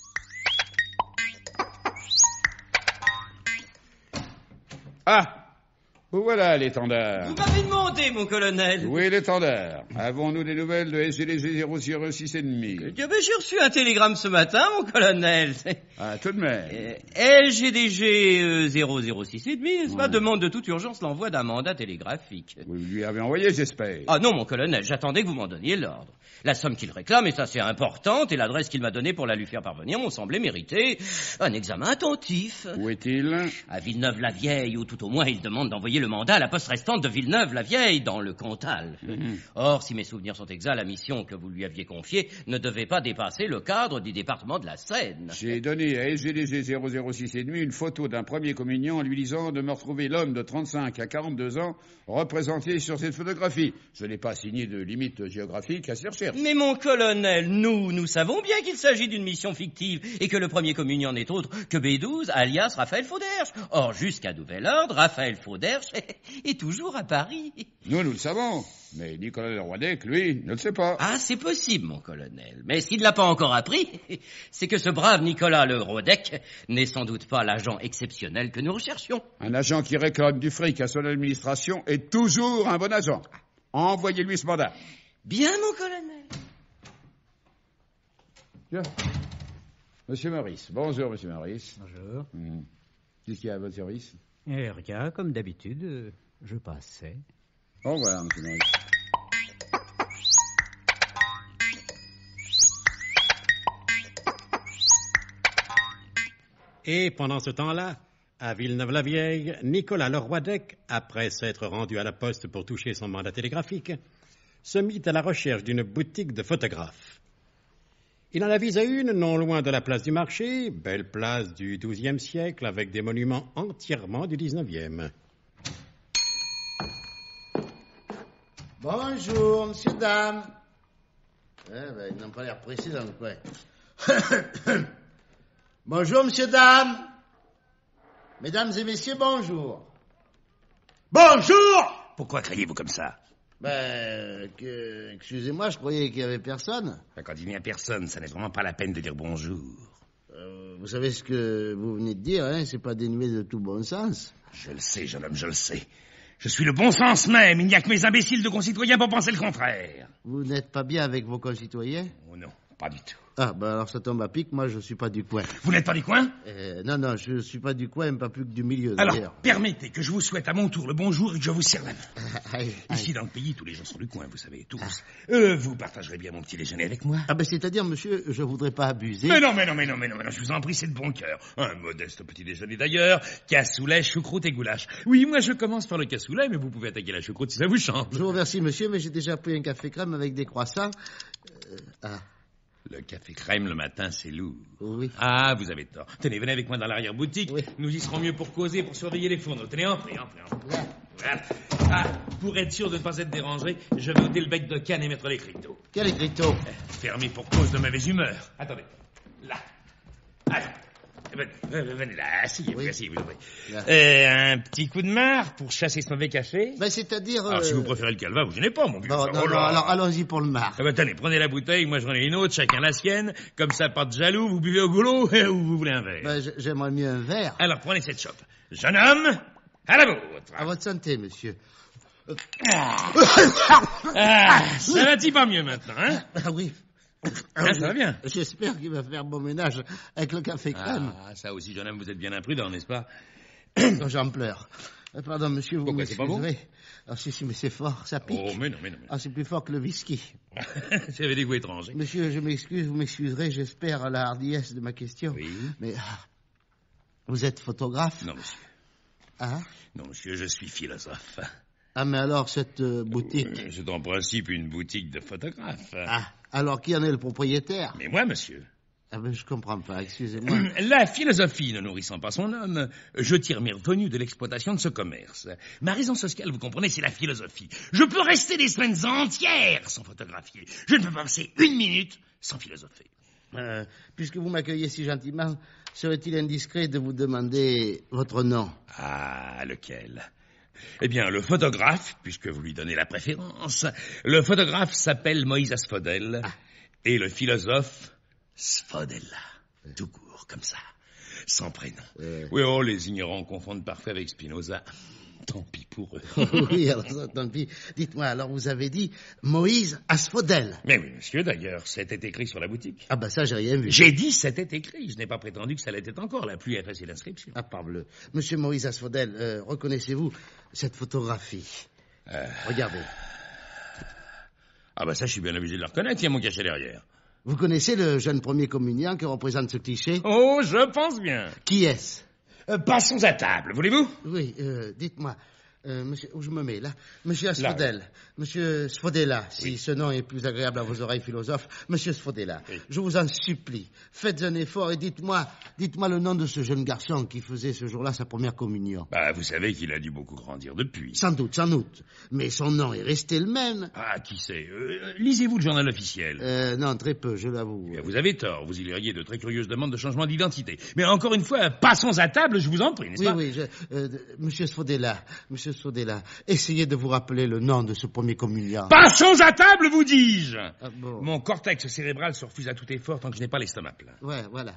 Ah! Où voilà l'étendard? Vous m'avez demandé, mon colonel. Où est l'étendard? Avons-nous des nouvelles de SGDG 006,5? J'ai reçu un télégramme ce matin, mon colonel. Ah, tout de même. LGDG 006,5, n'est-ce pas, demande de toute urgence l'envoi d'un mandat télégraphique. Vous lui avez envoyé, j'espère. Ah non, mon colonel, j'attendais que vous m'en donniez l'ordre. La somme qu'il réclame est assez importante et l'adresse qu'il m'a donnée pour la lui faire parvenir m'ont semblé mériter un examen attentif. Où est-il? À Villeneuve-la-Vieille, ou tout au moins il demande d'envoyer le mandat à la poste restante de Villeneuve-la-Vieille, dans le Cantal. Or, si mes souvenirs sont exacts, la mission que vous lui aviez confiée ne devait pas dépasser le cadre du département de la Seine. J'ai donné à SGDG 006,5 une photo d'un premier communiant en lui disant de me retrouver l'homme de 35 à 42 ans représenté sur cette photographie. Je n'ai pas signé de limite géographique à ces recherches. Mais mon colonel, nous savons bien qu'il s'agit d'une mission fictive et que le premier communiant n'est autre que B12, alias Raphaël Fauderche. Or, jusqu'à nouvel ordre, Raphaël Fauderche est toujours à Paris. Nous le savons, mais Nicolas Leroydec, lui, ne le sait pas. Ah, c'est possible, mon colonel. Mais s'il ne l'a pas encore appris, c'est que ce brave Nicolas Leroydec n'est sans doute pas l'agent exceptionnel que nous recherchions. Un agent qui réclame du fric à son administration est toujours un bon agent. Envoyez-lui ce mandat. Bien, mon colonel. Bien. Monsieur Maurice. Bonjour, monsieur Maurice. Bonjour. Qu'est-ce qu'il y a à votre service? Rien, comme d'habitude, je passais. Au revoir, monsieur Maurice. Et pendant ce temps-là, à Villeneuve-la-Vieille, Nicolas Leroydec, après s'être rendu à la poste pour toucher son mandat télégraphique, se mit à la recherche d'une boutique de photographes. Il en avisa une non loin de la place du marché, belle place du XIIe siècle avec des monuments entièrement du XIXe. Bonjour, monsieur, dame. Ils n'ont pas l'air pressés dans le coin. Bonjour, monsieur, dame. Mesdames et messieurs, bonjour. Bonjour! Pourquoi criez-vous comme ça? Excusez-moi, je croyais qu'il n'y avait personne. Quand il n'y a personne, ça n'est vraiment pas la peine de dire bonjour. Vous savez ce que vous venez de dire, hein? C'est pas dénué de tout bon sens. Je le sais, jeune homme, je le sais. Je suis le bon sens même. Il n'y a que mes imbéciles de concitoyens pour penser le contraire. Vous n'êtes pas bien avec vos concitoyens? Oh non, pas du tout. Ah, alors ça tombe à pic, moi je suis pas du coin. Vous n'êtes pas du coin? Non, je suis pas du coin, même pas plus que du milieu, alors, d'ailleurs. Permettez que je vous souhaite à mon tour le bonjour et que je vous serre la main. Ici, dans le pays, tous les gens sont du coin, vous savez, tous. Vous partagerez bien mon petit déjeuner avec moi? C'est-à-dire, monsieur, je voudrais pas abuser. Mais non, je vous en prie, c'est de bon cœur. Un modeste petit déjeuner d'ailleurs, cassoulet, choucroute et goulash. Oui, moi je commence par le cassoulet, mais vous pouvez attaquer la choucroute si ça vous chante. Je vous remercie, monsieur, mais j'ai déjà pris un café crème avec des croissants. Le café crème le matin, c'est lourd. Oui. Ah, vous avez tort. Tenez, venez avec moi dans l'arrière-boutique. Oui. Nous y serons mieux pour causer, pour surveiller les fourneaux. Tenez, entrez. Voilà. Pour être sûr de ne pas être dérangé, je vais ôter le bec de canne et mettre l'écriteau. Quel écriteau? Fermé pour cause de mauvaise humeur. Attendez. Là. Allez. Venez là, asseyez-vous, Oui. asseyez-vous. Là. Un petit coup de marre pour chasser ce mauvais cachet. Ben, c'est-à-dire... Alors, si vous préférez le calva, vous gênez pas, mon vieux. Bon, Oh non, là. alors allons-y pour le mar. Ah ben, tenez, prenez la bouteille, moi j'en ai une autre, chacun la sienne. Comme ça, pas de jaloux, vous buvez au goulot ou vous voulez un verre. Ben, j'aimerais mieux un verre. Alors, prenez cette chope. Jeune homme, à la vôtre. À votre santé, monsieur. Ah, ça va-t-il pas mieux maintenant, hein? Ah oui. Ah, ça va bien. J'espère qu'il va faire bon ménage avec le café crème. Ah, ça aussi, jeune homme, vous êtes bien imprudent, n'est-ce pas? Quand j'en pleure. Pardon, monsieur, vous Pourquoi, c'est pas bon? m'excuserez. Ah, si, mais c'est fort, ça pique. Oh, mais non. Ah, c'est plus fort que le whisky. J'avais des goûts étrangers. Monsieur, je m'excuse, vous m'excuserez, j'espère, à la hardiesse de ma question. Oui. Mais vous êtes photographe? Non, monsieur. Ah? Non, monsieur, je suis philosophe. Ah, mais alors, cette boutique... C'est en principe une boutique de photographe. Ah, alors qui en est le propriétaire? Mais moi, monsieur. Ah ben, je comprends pas, excusez-moi. La philosophie ne nourrissant pas son homme, je tire mes revenus de l'exploitation de ce commerce. Ma raison sociale, vous comprenez, c'est la philosophie. Je peux rester des semaines entières sans photographier. Je ne peux pas passer une minute sans philosopher. Puisque vous m'accueillez si gentiment, serait-il indiscret de vous demander votre nom? Ah, lequel? Eh bien, le photographe, puisque vous lui donnez la préférence, le photographe s'appelle Moïse Asphodel, et le philosophe, Sfodella. Tout court, comme ça, sans prénom. Oui, oh, les ignorants confondent parfois avec Spinoza. Tant pis pour eux. Oui, alors ça, tant pis. Dites-moi, alors vous avez dit Moïse Asphodel. Mais oui, monsieur, d'ailleurs, c'était écrit sur la boutique. Ah ben ça, j'ai rien vu. J'ai dit c'était écrit, je n'ai pas prétendu que ça l'était encore, la pluie a effacé l'inscription. Ah, parbleu. Monsieur Moïse Asphodel, reconnaissez-vous cette photographie? Regardez. Ah ben ça, je suis bien obligé de le reconnaître, il y a mon cachet derrière. Vous connaissez le jeune premier communiant qui représente ce cliché? Oh, je pense bien. Qui est-ce? Passons à table, voulez-vous? Oui, dites-moi, monsieur, où je me mets, là? Monsieur Asphodel, là, monsieur Sfodella, si ce nom est plus agréable à vos oreilles philosophes, monsieur Sfodella, je vous en supplie, faites un effort et dites-moi le nom de ce jeune garçon qui faisait ce jour-là sa première communion. Bah, vous savez qu'il a dû beaucoup grandir depuis. Sans doute, mais son nom est resté le même. Ah, qui sait? Lisez-vous le journal officiel? Non, très peu, je l'avoue. Eh bien, vous avez tort, vous y liriez de très curieuses demandes de changement d'identité. Mais encore une fois, passons à table, je vous en prie, n'est-ce pas? Oui, monsieur Sfodella, essayez de vous rappeler le nom de ce premier communiant. Passons à table, vous dis-je! Ah, bon. Mon cortex cérébral se refuse à tout effort tant que je n'ai pas l'estomac plein. Ouais, voilà.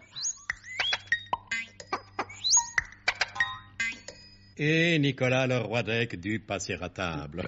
Et Nicolas le roi d'Aic dut passer à table.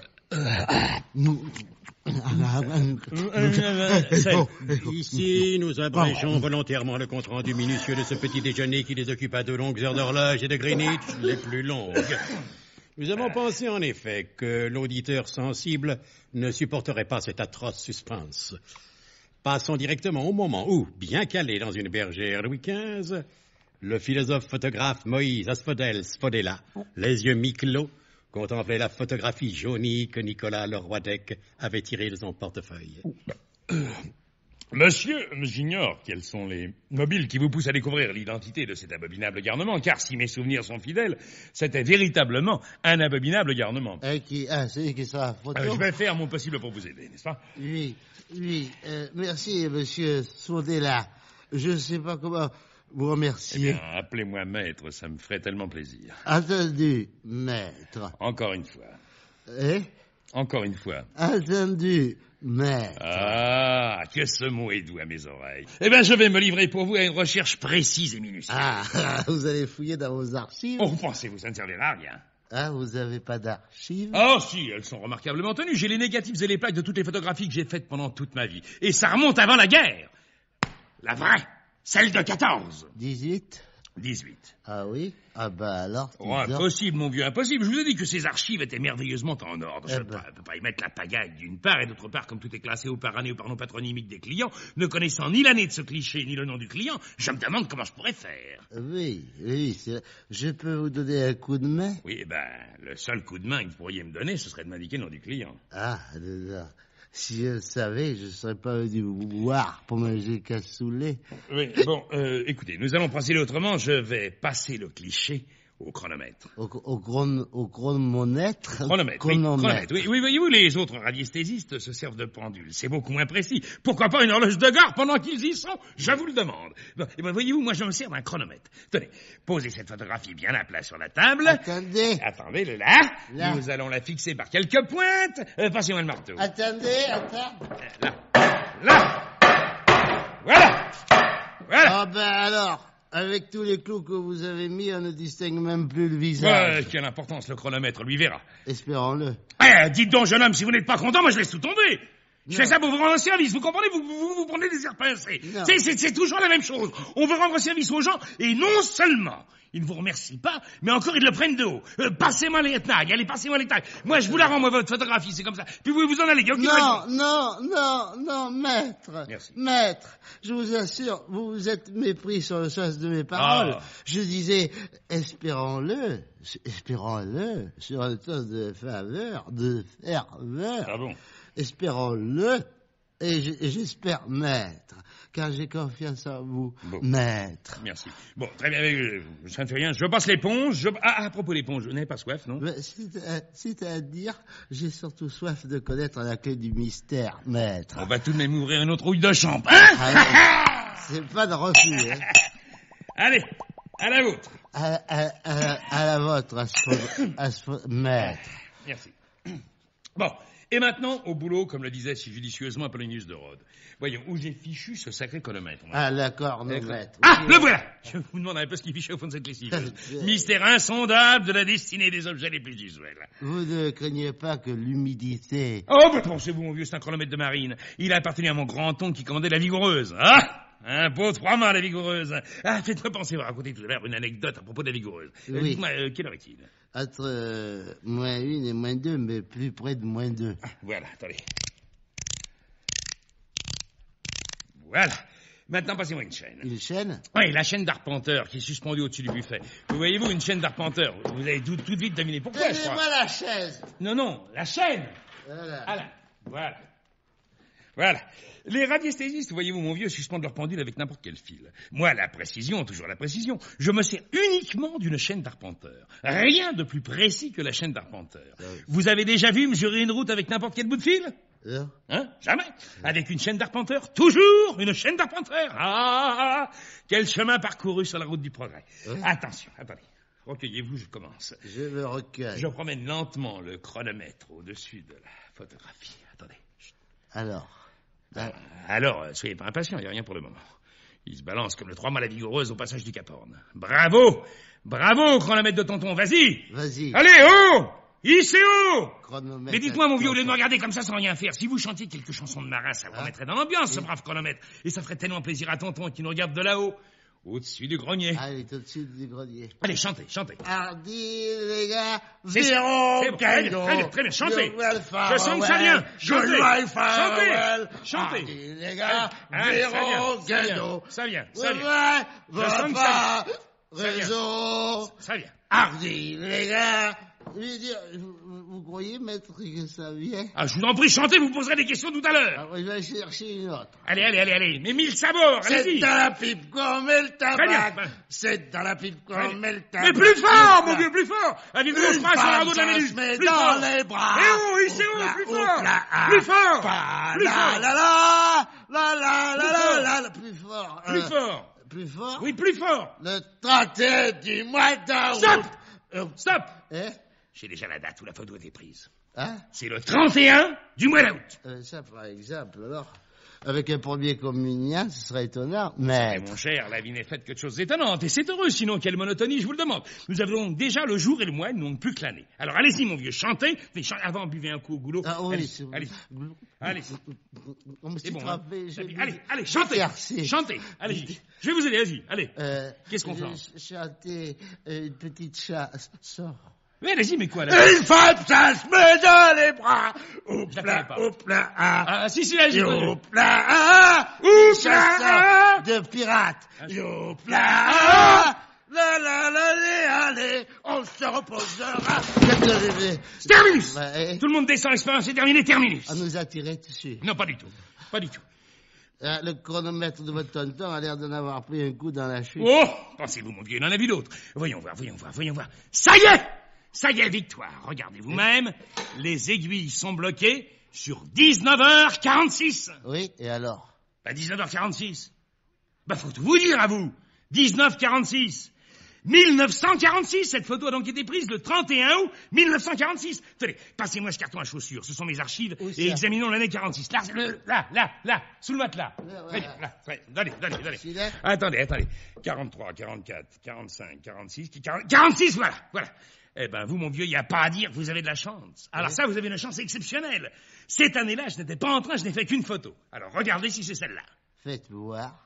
Ici, nous abrégeons volontairement le compte-rendu minutieux de ce petit déjeuner qui les occupa de longues heures d'horloge et de Greenwich, les plus longues. Nous avons pensé en effet que l'auditeur sensible ne supporterait pas cet atroce suspense. Passons directement au moment où, bien calé dans une bergère Louis XV, le philosophe photographe Moïse Asphodel Sfodella, les yeux mi-clos, contemplait la photographie jaunie que Nicolas le roi d'Aic avait tirée de son portefeuille. Monsieur, j'ignore quels sont les mobiles qui vous poussent à découvrir l'identité de cet abominable garnement, car si mes souvenirs sont fidèles, c'était véritablement un abominable garnement. C'est qui ça, photo? Je vais faire mon possible pour vous aider, n'est-ce pas? Oui, merci, monsieur Sfodella. Je ne sais pas comment vous remercier. Eh bien, appelez-moi maître, ça me ferait tellement plaisir. Attendu, maître. Encore une fois. Encore une fois. Attendu, maître. Ah, que ce mot est doux à mes oreilles. Eh bien, je vais me livrer pour vous à une recherche précise et minutieuse. Ah, vous allez fouiller dans vos archives? Oh, pensez-vous, ça ne servira à rien. Ah, vous avez pas d'archives? Oh, si, elles sont remarquablement tenues. J'ai les négatifs et les plaques de toutes les photographies que j'ai faites pendant toute ma vie. Et ça remonte avant la guerre. La vraie, celle de 14. 18? 18. Ah oui? Ah bah alors... Oh, impossible, mon vieux, impossible. Je vous ai dit que ces archives étaient merveilleusement en ordre. Je ne peux pas y mettre la pagaille d'une part, et d'autre part, comme tout est classé ou par année ou par nom patronymique des clients, ne connaissant ni l'année de ce cliché, ni le nom du client, je me demande comment je pourrais faire. Oui, je peux vous donner un coup de main? Oui, le seul coup de main que vous pourriez me donner, ce serait de m'indiquer le nom du client. Ah, d'accord. Si je le savais, je ne serais pas venu vous voir pour manger cassoulet. Oui, bon, écoutez, nous allons procéder autrement. Je vais passer le cliché Au chronomètre. Au chronomètre. Chronomètre. Oui, voyez-vous, les autres radiesthésistes se servent de pendule. C'est beaucoup moins précis. Pourquoi pas une horloge de gare pendant qu'ils y sont? Je vous le demande. Bon, et ben, voyez-vous, moi, je me sers d'un chronomètre. Tenez, posez cette photographie bien à plat sur la table. Attendez-le là. Nous allons la fixer par quelques pointes. Passez-moi le marteau. Attendez. Là. Voilà. Ah ben alors, avec tous les clous que vous avez mis, on ne distingue même plus le visage. Quelle importance, le chronomètre lui verra. Espérons-le. Dites donc, jeune homme, si vous n'êtes pas content, moi je laisse tout tomber. Je fais ça pour vous rendre service, vous comprenez? Vous prenez des airs pincés. C'est toujours la même chose. On veut rendre service aux gens, et non seulement ils ne vous remercient pas, mais encore ils le prennent de haut. Passez-moi les tags, allez, passez-moi les tags. Moi, je vous la rends, moi, votre photographie, c'est comme ça. Puis vous en allez. Non, maître. Merci. Maître, je vous assure, vous vous êtes mépris sur le sens de mes paroles. Je disais, espérons-le, sur un ton de ferveur. Ah bon? Espérons-le, et j'espère, maître, car j'ai confiance en vous, maître. Merci. Bon, très bien, ça ne fait rien. Je passe l'éponge. À propos de l'éponge, vous n'avez pas soif, non? C'est-à-dire, j'ai surtout soif de connaître la clé du mystère, maître. On va tout de même ouvrir une autre houille de champ, hein? C'est pas de refus, hein. Allez, à la vôtre. À la vôtre, maître. Merci. Bon. Et maintenant, au boulot, comme le disait si judicieusement Apollonius de Rhodes. Voyons, où j'ai fichu ce sacré chronomètre. D'accord, mon maître. Le voilà! Je vous demande un peu ce qui fichait au fond de cette lessive. Mystère insondable de la destinée des objets les plus usuels. Vous ne craignez pas que l'humidité... Pensez-vous, mon vieux, c'est un chronomètre de marine. Il a appartenu à mon grand-oncle qui commandait la Vigoureuse. Un beau 3 mains, la Vigoureuse. Faites-moi penser, vous raconter tout à l'heure une anecdote à propos de la Vigoureuse. Oui. Dites-moi, quelle heure est-il? Entre -1 et -2, mais plus près de -2. Voilà, attendez. Voilà. Maintenant, passez-moi une chaîne. Une chaîne? Oui, la chaîne d'arpenteur qui est suspendue au-dessus du buffet. Vous voyez-vous, une chaîne d'arpenteur. Vous avez tout de vite deviné pourquoi, je crois. Donnez-moi la chaise. Non, la chaîne. Voilà. Les radiesthésistes, voyez-vous, mon vieux, suspendent leur pendule avec n'importe quel fil. Moi, toujours la précision, je me sers uniquement d'une chaîne d'arpenteur. Rien de plus précis que la chaîne d'arpenteur. Vous avez déjà vu mesurer une route avec n'importe quel bout de fil? Jamais. Avec une chaîne d'arpenteur, toujours une chaîne d'arpenteur. Quel chemin parcouru sur la route du progrès. Attention, attendez. Recueillez-vous, je commence. Je me recueille. Je promène lentement le chronomètre au-dessus de la photographie. Attendez. Alors, soyez pas impatients, il n'y a rien pour le moment. Il se balance comme le 3 mâts la Vigoureuse au passage du Cap Horn. Bravo, chronomètre de tonton, vas-y. Allez, haut, ici haut. Mais dites-moi, mon vieux, au lieu de me regarder comme ça sans rien faire, si vous chantiez quelques chansons de marin, ça vous remettrait dans l'ambiance, ce brave chronomètre. Et ça ferait tellement plaisir à tonton qui nous regarde de là-haut. Au-dessus du grenier. Allez, au-dessus du grenier. Allez, chantez. Hardi, les gars, c'est bon, très bien, chantez. Je sens que ça vient. Chantez. Hardi, les gars, Véro, Gado. Ça vient. Je sens que ça vient. Ça vient. Hardi, les gars. Je veux dire, vous croyez, maître, que ça vient? Je vous en prie, chantez, vous poserez des questions tout à l'heure. Je vais chercher une autre. Allez, mais 1000 sabords, allez-y. C'est dans la pipe qu'on met le tabac. C'est dans la pipe qu'on met le tabac. Mais plus fort, mon vieux, plus fort. Avec vos phrases sur la route de la Méduse. Plus fort. Dans les bras. Ici, plus fort. Plus fort. Plus fort. Oui, plus fort. Le 31 du mois d'août. Stop. J'ai déjà la date où la photo a été prise. C'est le 31 du mois d'août. Ça, par exemple, alors, avec un premier communiant, ce serait étonnant, mais... Mon cher, la vie n'est faite que de choses étonnantes, et c'est heureux, sinon quelle monotonie, je vous le demande. Nous avons donc déjà le jour et le mois, nous n'avons plus que l'année. Alors allez-y, mon vieux, chantez, mais avant, buvez un coup au goulot. Allez. C'est bon, allez, chantez, allez. Je vais vous aider, allez. Qu'est-ce qu'on fait? Chanter une petite chanson. Mais allez-y, mais quoi, là? Une femme, ça se met dans les bras. Si, allez-y. Chanson de pirate. Allez, on se reposera. Terminus. Tout le monde descend, l'expérience est terminée, terminus. On nous a tiré dessus. Non, pas du tout. Le chronomètre de votre tonton a l'air d'en avoir pris un coup dans la chute. Oh, pensez-vous, mon vieux, il en a vu d'autres. Voyons voir. Ça y est, victoire. Regardez vous-même, les aiguilles sont bloquées sur 19h46. Oui, et alors? 19h46. Faut tout vous dire à vous. 19h46. 1946, cette photo a donc été prise le 31 août 1946. Tenez, passez-moi ce carton à chaussures, ce sont mes archives, et examinons l'année 46. Là, sous le matelas. Donnez. Attendez. 43, 44, 45, 46, 46, voilà. Eh ben, vous, mon vieux, il n'y a pas à dire, vous avez de la chance. Alors ça, vous avez une chance exceptionnelle. Cette année-là, je n'étais pas en train, je n'ai fait qu'une photo. Alors, regardez si c'est celle-là. Faites voir.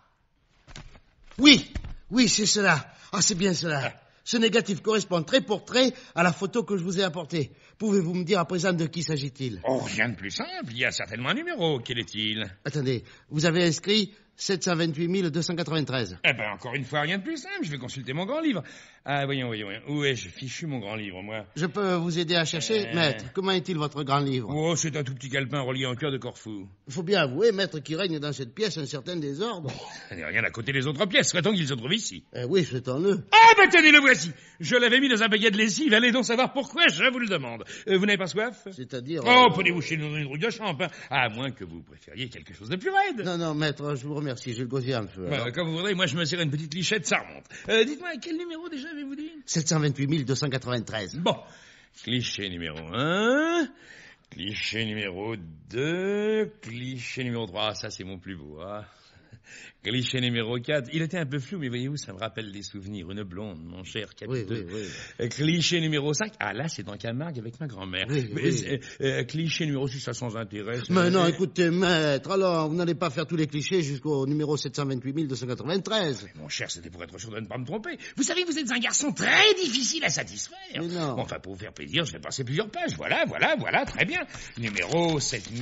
Oui, c'est cela. Ah, c'est bien cela. Ce négatif correspond trait pour trait à la photo que je vous ai apportée. Pouvez-vous me dire à présent de qui s'agit-il? Oh, rien de plus simple. Il y a certainement un numéro. Quel est-il? Attendez, vous avez inscrit 728 293. Eh ben, encore une fois, rien de plus simple. Je vais consulter mon grand livre. Ah, voyons. Où ai-je fichu mon grand livre, moi? Je peux vous aider à chercher, maître. Comment est-il votre grand livre? Oh, c'est un tout petit calepin relié en cœur de Corfou. Il faut bien avouer, maître, qu'il règne dans cette pièce un certain désordre. Il n'y a rien à côté des autres pièces. Souhaitons qu'il se trouve ici. Oui, souhaitons-le. Ah, ben tenez, le voici. Je l'avais mis dans un paquet de lessive. Allez donc savoir pourquoi, je vous le demande. Vous n'avez pas soif? C'est-à-dire... Oh, prenez-vous chez nous une rouille de champ, hein. À moins que vous préfériez quelque chose de plus raide. Non, maître, je vous remercie. J'ai le gosier en feu. Comme vous voudrez, moi je me sers une petite lichette, ça remonte. Dites-moi, quel numéro déjà avez-vous dit? 728 293. Bon, cliché numéro 1, cliché numéro 2, cliché numéro 3, ça c'est mon plus beau, hein. Cliché numéro 4, il était un peu flou, mais voyez-vous, ça me rappelle des souvenirs, une blonde, mon cher capitaine. Oui. Cliché numéro 5, là c'est dans Camargue avec ma grand-mère. Cliché numéro 6, ça sans intérêt. Mais non, écoutez, maître, alors, vous n'allez pas faire tous les clichés jusqu'au numéro 728 293. Mon cher, c'était pour être sûr de ne pas me tromper. Vous savez, vous êtes un garçon très difficile à satisfaire. Mais non. Bon, enfin, pour vous faire plaisir, je vais passer plusieurs pages. Voilà, très bien. Numéro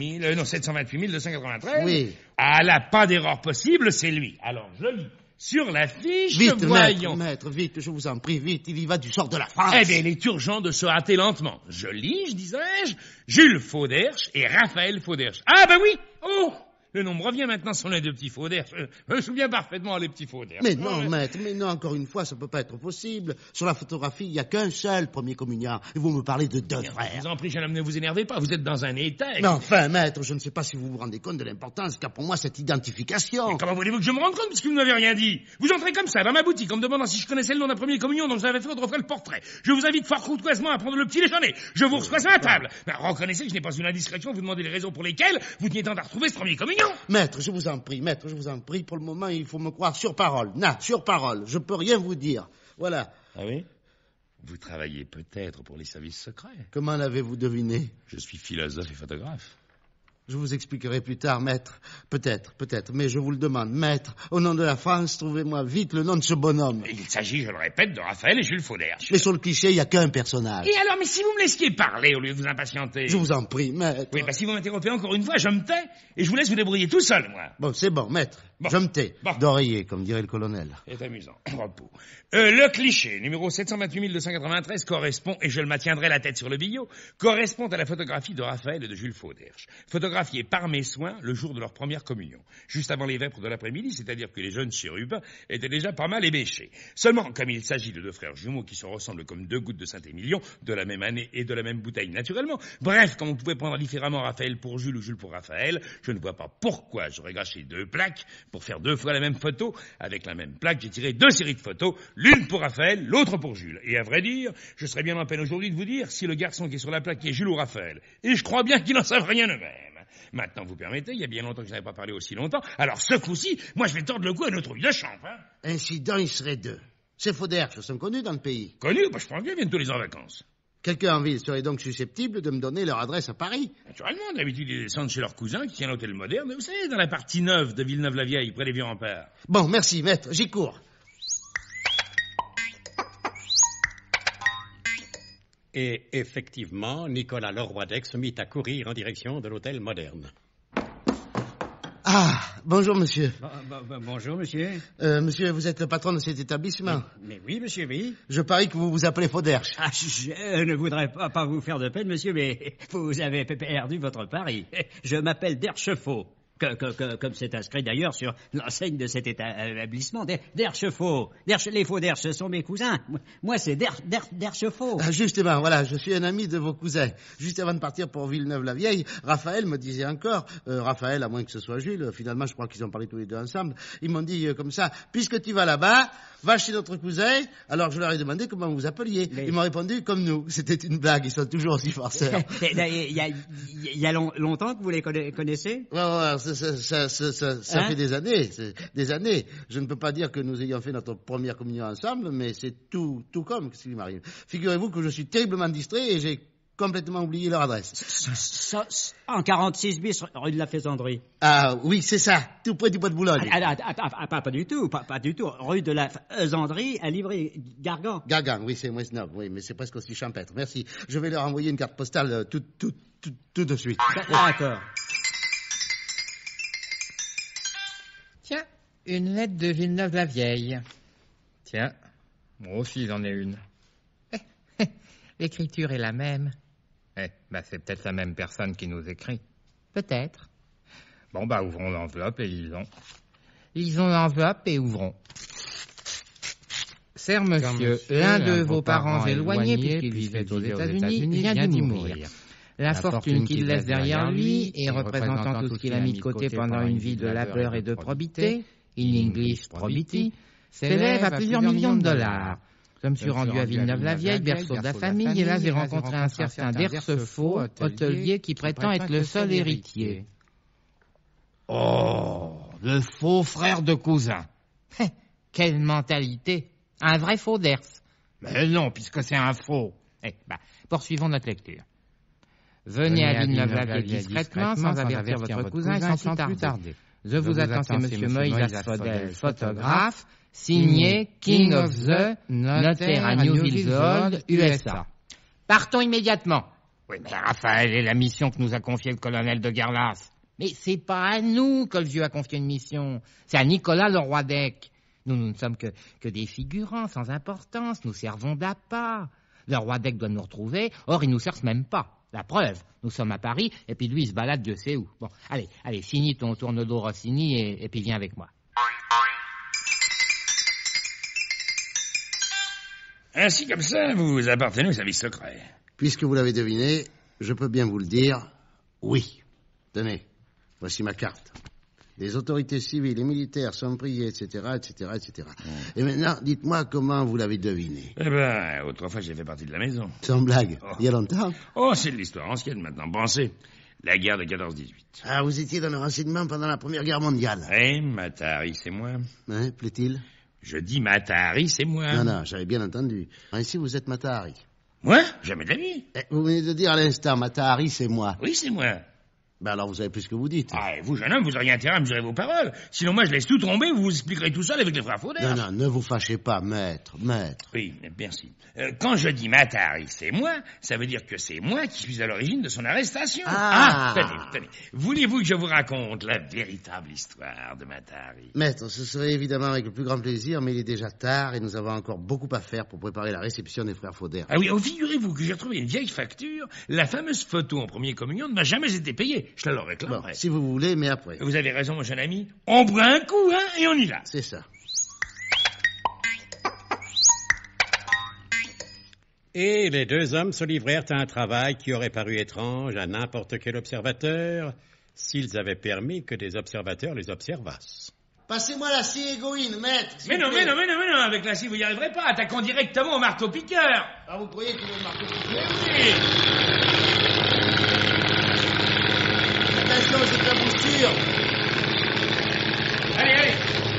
728 293. Oui. Là, pas d'erreur possible, c'est lui. Alors, je lis sur la fiche, vite, voyons. Maître, vite, je vous en prie, vite, il y va du sort de la France. Eh bien, il est urgent de se hâter lentement. Je lis, disais-je, Jules Fauderche et Raphaël Fauderche. Ah, ben oui. Oh, le nom me revient maintenant sur les deux petits Fauderche. Je me souviens parfaitement les petits Fauderche. Mais non, maître, encore une fois, ça peut pas être possible. Sur la photographie, il y a qu'un seul premier communiant. Et vous me parlez de deux frères. Je vous en prie, jeune homme, ne vous énervez pas, vous êtes dans un état. Mais enfin, maître, je ne sais pas si vous vous rendez compte de l'importance qu'a pour moi cette identification. Mais comment voulez-vous que je me rende compte puisque vous n'avez rien dit? Vous entrez comme ça dans ma boutique en me demandant si je connaissais le nom d'un premier communion dont j'avais fait autrefois le portrait. Je vous invite fort courtoisement à prendre le petit déjeuner. Je vous reçois à la table. Mais reconnaissez que je n'ai pas une indiscrétion, vous demandez les raisons pour lesquelles vous teniez tant à retrouver ce premier communion. Maître, je vous en prie, pour le moment, il faut me croire sur parole. Sur parole, je peux rien vous dire. Voilà. Ah oui? Vous travaillez peut-être pour les services secrets. Comment l'avez-vous deviné? Je suis philosophe et photographe. Je vous expliquerai plus tard, maître. Peut-être, mais je vous le demande, maître, au nom de la France, trouvez-moi vite le nom de ce bonhomme. Il s'agit, je le répète, de Raphaël et Jules Fauderche. Mais sur le cliché, il n'y a qu'un personnage. Et alors, mais si vous me laissiez parler au lieu de vous impatienter. Je vous en prie, maître. Oui, si vous m'interrompez encore une fois, je me tais et je vous laisse vous débrouiller tout seul, moi. Bon, c'est bon, maître. Bon. Je me tais. Bon. D'oreiller, comme dirait le colonel. C'est amusant. Repos. Le cliché, numéro 728 293, correspond, et je le maintiendrai la tête sur le billot, correspond à la photographie de Raphaël et de Jules Fauderche, photographiée par mes soins le jour de leur première communion, juste avant les vêpres de l'après-midi, c'est-à-dire que les jeunes chérubins étaient déjà pas mal éméchés. Seulement, comme il s'agit de deux frères jumeaux qui se ressemblent comme deux gouttes de Saint-Émilion, de la même année et de la même bouteille naturellement, bref, comme on pouvait prendre différemment Raphaël pour Jules ou Jules pour Raphaël, je ne vois pas pourquoi j'aurais gâché deux plaques pour faire deux fois la même photo. Avec la même plaque, j'ai tiré deux séries de photos, l'une pour Raphaël, l'autre pour Jules. Et à vrai dire, je serais bien en peine aujourd'hui de vous dire si le garçon qui est sur la plaque est Jules ou Raphaël. Et je crois bien qu'ils n'en savent rien eux-mêmes. Maintenant, vous permettez, il y a bien longtemps que je n'avais pas parlé aussi longtemps, alors ce coup-ci, moi je vais tordre le cou à notre huile de champ. Hein. Incident, il serait deux. Ces Fauderche sont connus dans le pays. Connus? Je pense bien, ils viennent tous les ans en vacances. Quelqu'un en ville serait donc susceptible de me donner leur adresse à Paris? Naturellement, d'habitude, ils descendent chez leur cousin qui tient l'hôtel moderne, vous savez, dans la partie neuve de Villeneuve-la-Vieille, près des Vieux-Remparts. Bon, merci, maître, j'y cours. Et effectivement, Nicolas Leroy-Dec se mit à courir en direction de l'hôtel moderne. Ah, bonjour, monsieur. Bonjour, monsieur. Monsieur, vous êtes le patron de cet établissement? Mais oui, monsieur, oui. Je parie que vous vous appelez Fauderche. Je ne voudrais pas vous faire de peine, monsieur, mais vous avez perdu votre pari. Je m'appelle Derchefaux. Comme c'est inscrit d'ailleurs sur l'enseigne de cet établissement. Derchefaux. Les faux Derche, ce sont mes cousins. Moi, c'est Derchefaux. Ah, justement, voilà, je suis un ami de vos cousins. Juste avant de partir pour Villeneuve-la-Vieille, Raphaël me disait encore, Raphaël, à moins que ce soit Jules, finalement, je crois qu'ils ont parlé tous les deux ensemble, ils m'ont dit comme ça, puisque tu vas là-bas, va chez notre cousin. Alors je leur ai demandé comment vous appeliez. Ils m'ont répondu comme nous. C'était une blague, ils sont toujours aussi farceurs. Il y a longtemps que vous les connaissez? Ouais, ça fait des années. Je ne peux pas dire que nous ayons fait notre première communion ensemble, mais c'est tout comme ce qui m'arrive. Figurez-vous que je suis terriblement distrait et j'ai complètement oublié leur adresse. En 46 bis, rue de la Faisanderie. Ah oui, c'est ça, tout près du bois de Boulogne. Pas du tout, pas du tout. Rue de la Faisanderie à Livry-Gargan. Gargan, oui, c'est moins snob, oui, mais c'est presque aussi champêtre. Merci. Je vais leur envoyer une carte postale tout de suite. D'accord. Tiens, une lettre de Villeneuve-la-Vieille. Tiens, moi aussi j'en ai une. L'écriture est la même. C'est peut-être la même personne qui nous écrit. Peut-être. Bon, ouvrons l'enveloppe et lisons. Lisons l'enveloppe et ouvrons. Cher monsieur, l'un de vos parents éloignés, puisqu'il vivait aux États-Unis, vient de mourir. La fortune qu'il laisse derrière lui, et représentant tout ce qu'il a mis de côté pendant une vie de labeur et de probité, in English probity, s'élève à plusieurs millions de dollars. Je me suis rendu à Villeneuve-la-Vieille, berceau de la famille, et là j'ai rencontré un certain Derchefaux, hôtelier, qui prétend être le seul héritier. Oh, le faux frère de cousin. Quelle mentalité. Un vrai faux Ders. Mais non, puisque c'est un faux. Poursuivons notre lecture. Venez à Villeneuve-la-Vieille discrètement, sans avertir votre cousin et sans plus tarder. Je vous attends, c'est monsieur Moïse Asphodel, photographe, signé King of the, notaire à Newville, USA. Partons immédiatement. Oui, mais Raphaël est la mission que nous a confiée le colonel de Garlas. Mais c'est pas à nous que le vieux a confié une mission. C'est à Nicolas le roi d'Ec. Nous ne sommes que des figurants sans importance. Nous servons d'appât. Le roi d'Ec doit nous retrouver. Or, il nous cherche même pas. La preuve, nous sommes à Paris, et puis lui, il se balade Dieu sait où. Bon, allez, finis ton tourne-dos Rossini, et puis viens avec moi. Ainsi comme ça, vous appartenez au service secret. Puisque vous l'avez deviné, je peux bien vous le dire, oui. Tenez, voici ma carte. Les autorités civiles et militaires sont priées, etc., etc., etc. Et maintenant, dites-moi comment vous l'avez deviné. Autrefois, j'ai fait partie de la maison. Sans blague, il y a longtemps? C'est de l'histoire ancienne maintenant. Pensez, la guerre de 14-18. Ah, vous étiez dans le renseignement pendant la Première Guerre mondiale. Oui, Matahari, c'est moi. Plaît-il? Je dis Matahari, c'est moi. Non, j'avais bien entendu. Ainsi, vous êtes Matahari. Moi? Jamais de la vie. Vous venez de dire à l'instant, Matahari, c'est moi. Oui, c'est moi. Alors vous savez plus ce que vous dites. Et vous, jeune homme, vous auriez intérêt à mesurer vos paroles. Sinon, moi, je laisse tout tomber, vous vous expliquerez tout seul avec les frères Faudel. Non, ne vous fâchez pas, maître. Oui, merci. Quand je dis Matahari, c'est moi, ça veut dire que c'est moi qui suis à l'origine de son arrestation. Tenez. Voulez-vous que je vous raconte la véritable histoire de Matahari? Maître, ce serait évidemment avec le plus grand plaisir, mais il est déjà tard et nous avons encore beaucoup à faire pour préparer la réception des frères Faudel. Ah oui, figurez-vous que j'ai retrouvé une vieille facture. La fameuse photo en première communion ne m'a jamais été payée. Je la leur réclamerai. Si vous voulez, mais après. Vous avez raison, mon jeune ami. On prend un coup, et on y va. C'est ça. Et les deux hommes se livrèrent à un travail qui aurait paru étrange à n'importe quel observateur s'ils avaient permis que des observateurs les observassent. Passez-moi la scie égoïne, maître. Mais non, avec la scie, vous n'y arriverez pas. Attaquons directement au marteau-piqueur. Ah, vous croyez qu'il est le marteau-piqueur? Oui. Attention, c'est la bouture. Allez.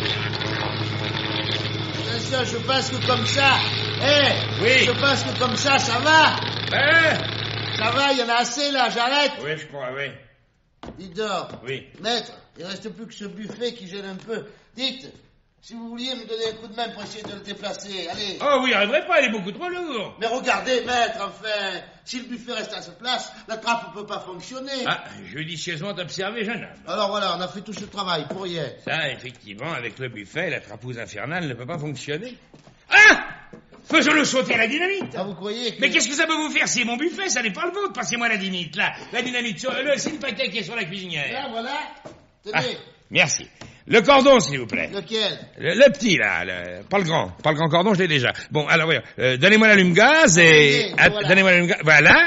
Attention, je pense que comme ça... Oui. Je pense que comme ça va. Ça va, il y en a assez, là, j'arrête. Oui, je crois, oui. Dites donc. Oui. Maître, il reste plus que ce buffet qui gêne un peu. Dites, si vous vouliez me donner un coup de main pour essayer de le déplacer, allez. Oh, oui, il arriverait pas, il est beaucoup trop lourd. Mais regardez, maître, enfin, si le buffet reste à sa place, la trappe ne peut pas fonctionner. Judicieusement observé, jeune homme. Alors voilà, on a fait tout ce travail pour rien. Ça, effectivement, avec le buffet, la trapouze infernale ne peut pas fonctionner. Faisons-le sauter à la dynamite. Vous croyez que... Mais qu'est-ce que ça peut vous faire? C'est mon buffet, ça n'est pas le vôtre. Passez-moi la dynamite, là. La dynamite, c'est le paquet qui est sur la cuisinière. Là, voilà. Tenez. Merci. Le cordon, s'il vous plaît. Lequel? Le petit, là. Pas le grand. Pas le grand cordon, je l'ai déjà. Bon, alors, voyons. Donnez-moi l'allume-gaz et... Voilà. Donnez-moi l'allume-gaz. Voilà.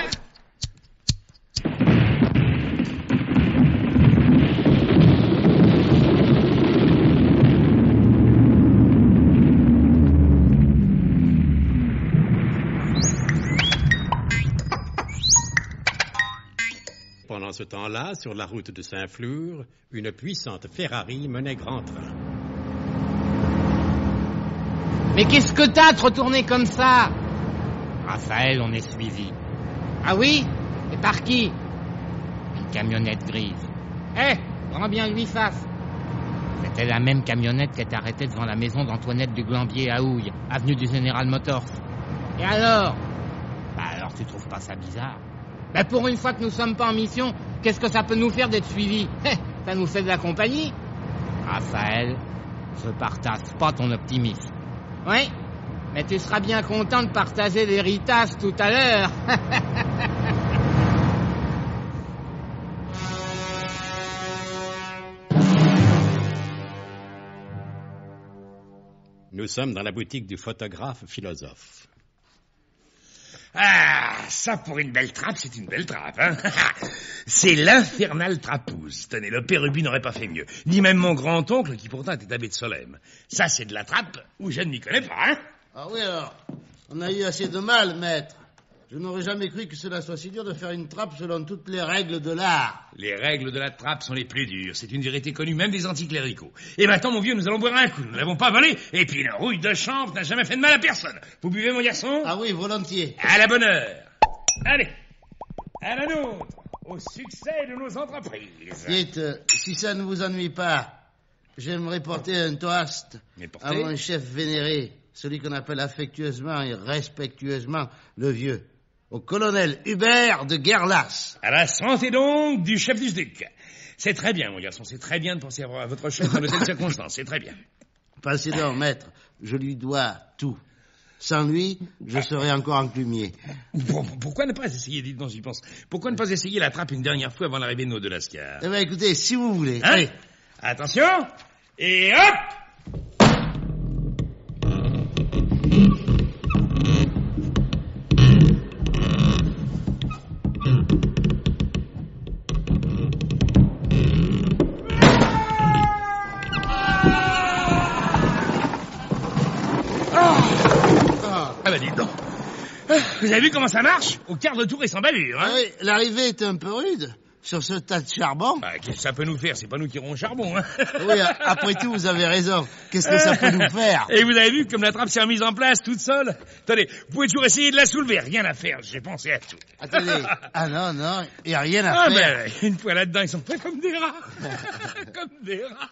Pendant ce temps-là, sur la route de Saint-Flour, une puissante Ferrari menait grand train. Mais qu'est-ce que t'as de retourner comme ça? Raphaël, on est suivi. Ah oui? Et par qui? Une camionnette grise. Prends bien lui face. C'était la même camionnette qui était arrêtée devant la maison d'Antoinette du Glambier à Houille, avenue du Général Motors. Et alors? Alors tu trouves pas ça bizarre? Pour une fois que nous sommes pas en mission, qu'est-ce que ça peut nous faire d'être suivis? Ça nous fait de la compagnie. Raphaël, je partage pas ton optimisme. Oui, mais tu seras bien content de partager l'héritage tout à l'heure. Nous sommes dans la boutique du photographe philosophe. Ah, ça pour une belle trappe, c'est une belle trappe, hein. C'est l'infernale trapouze. Tenez, le Pérubi n'aurait pas fait mieux. Ni même mon grand-oncle, qui pourtant était abbé de Solesmes. Ça, c'est de la trappe où je ne m'y connais pas, hein. Ah oui, alors, on a eu assez de mal, maître. Je n'aurais jamais cru que cela soit si dur de faire une trappe selon toutes les règles de l'art. Les règles de la trappe sont les plus dures. C'est une vérité connue même des anticléricaux. Et maintenant, mon vieux, nous allons boire un coup. Nous ne l'avons pas volé. Et puis, une rouille de chanvre n'a jamais fait de mal à personne. Vous buvez, mon garçon? Ah oui, volontiers. À la bonne heure. Allez, à la nôtre, au succès de nos entreprises. Dites, si ça ne vous ennuie pas, j'aimerais porter un toast à mon chef vénéré, celui qu'on appelle affectueusement et respectueusement le vieux, au colonel Hubert de Guerlas. À la santé donc du chef du SDUC. C'est très bien, mon garçon, c'est très bien de penser à votre chef dans de telles circonstances, c'est très bien. Pensez donc, maître, je lui dois tout. Sans lui, je serais encore enclumier. Pourquoi ne pas essayer, dites donc, j'y pense. Pourquoi ne pas essayer la trappe une dernière fois avant l'arrivée de nos deux lascars? Eh bien, écoutez, si vous voulez. Hein? Allez. Attention, et hop! Ah bah dites donc. Vous avez vu comment ça marche? Au quart de tour et sans bavure, hein? Ah oui, l'arrivée est un peu rude sur ce tas de charbon. Qu'est-ce que ça peut nous faire? C'est pas nous qui irons au charbon, hein? Oui, après tout, vous avez raison. Qu'est-ce que ça peut nous faire? Et vous avez vu comme la trappe s'est remise en place toute seule? Attendez, vous pouvez toujours essayer de la soulever, rien à faire, j'ai pensé à tout. Attendez, non, il n'y a rien à faire. Une fois là-dedans, ils sont faits comme des rats. Comme des rats.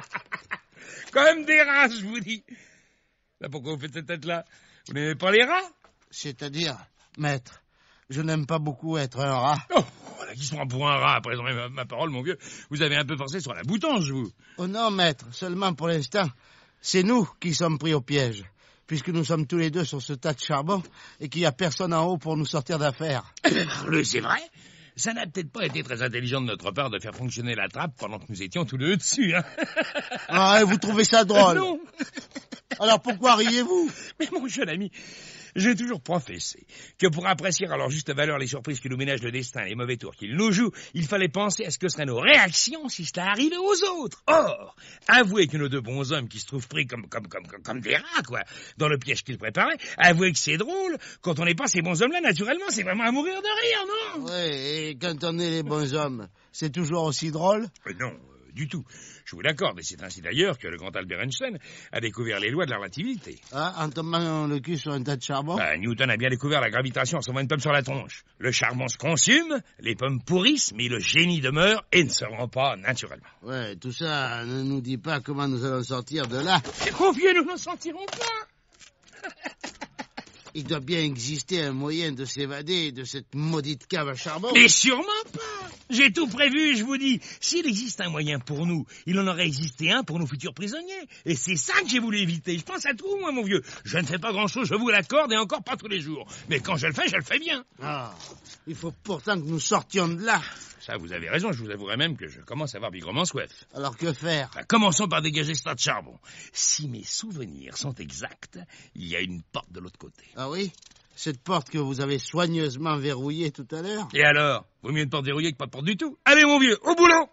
Comme des rats, je vous dis. Là, pourquoi vous faites cette tête-là? Vous n'aimez pas les rats? C'est-à-dire, maître, je n'aime pas beaucoup être un rat. Oh, voilà, qui sont pour un rat, après ma parole, mon vieux. Vous avez un peu forcé sur la boutonge, vous. Oh non, maître, seulement pour l'instant. C'est nous qui sommes pris au piège, puisque nous sommes tous les deux sur ce tas de charbon et qu'il n'y a personne en haut pour nous sortir d'affaire. C'est vrai. Ça n'a peut-être pas été très intelligent de notre part de faire fonctionner la trappe pendant que nous étions tous les deux dessus, hein. Ah, et vous trouvez ça drôle? Non. Alors pourquoi riez-vous? Mais mon jeune ami, j'ai toujours professé que pour apprécier à leur juste valeur les surprises que nous ménage le destin, les mauvais tours qu'il nous joue, il fallait penser à ce que seraient nos réactions si cela arrivait aux autres. Or, avouez que nos deux bons hommes qui se trouvent pris comme des rats, quoi, dans le piège qu'ils préparaient, avouez que c'est drôle. Quand on n'est pas ces bons hommes-là, naturellement, c'est vraiment à mourir de rire, non? Oui, et quand on est les bons hommes, c'est toujours aussi drôle? Non, du tout. Je vous l'accorde, et c'est ainsi d'ailleurs que le grand Albert Einstein a découvert les lois de la relativité. Ah, en tombant le cul sur un tas de charbon? Newton a bien découvert la gravitation en s'envoyant une pomme sur la tronche. Le charbon se consume, les pommes pourrissent, mais le génie demeure et ne se rend pas naturellement. Ouais, tout ça ne nous dit pas comment nous allons sortir de là. Mon vieux, nous n'en sortirons pas. Il doit bien exister un moyen de s'évader de cette maudite cave à charbon. Mais sûrement pas. J'ai tout prévu, je vous dis. S'il existe un moyen pour nous, il en aurait existé un pour nos futurs prisonniers. Et c'est ça que j'ai voulu éviter. Je pense à tout, moi, mon vieux. Je ne fais pas grand-chose, je vous l'accorde, et encore pas tous les jours. Mais quand je le fais bien. Ah, il faut pourtant que nous sortions de là. Ça, vous avez raison, je vous avouerai même que je commence à avoir bigrement soif. Alors que faire? Commençons par dégager ce tas de charbon. Si mes souvenirs sont exacts, il y a une porte de l'autre côté. Ah oui? Cette porte que vous avez soigneusement verrouillée tout à l'heure? Et alors? Vaut mieux une porte verrouillée que pas de porte du tout. Allez, mon vieux, au boulot!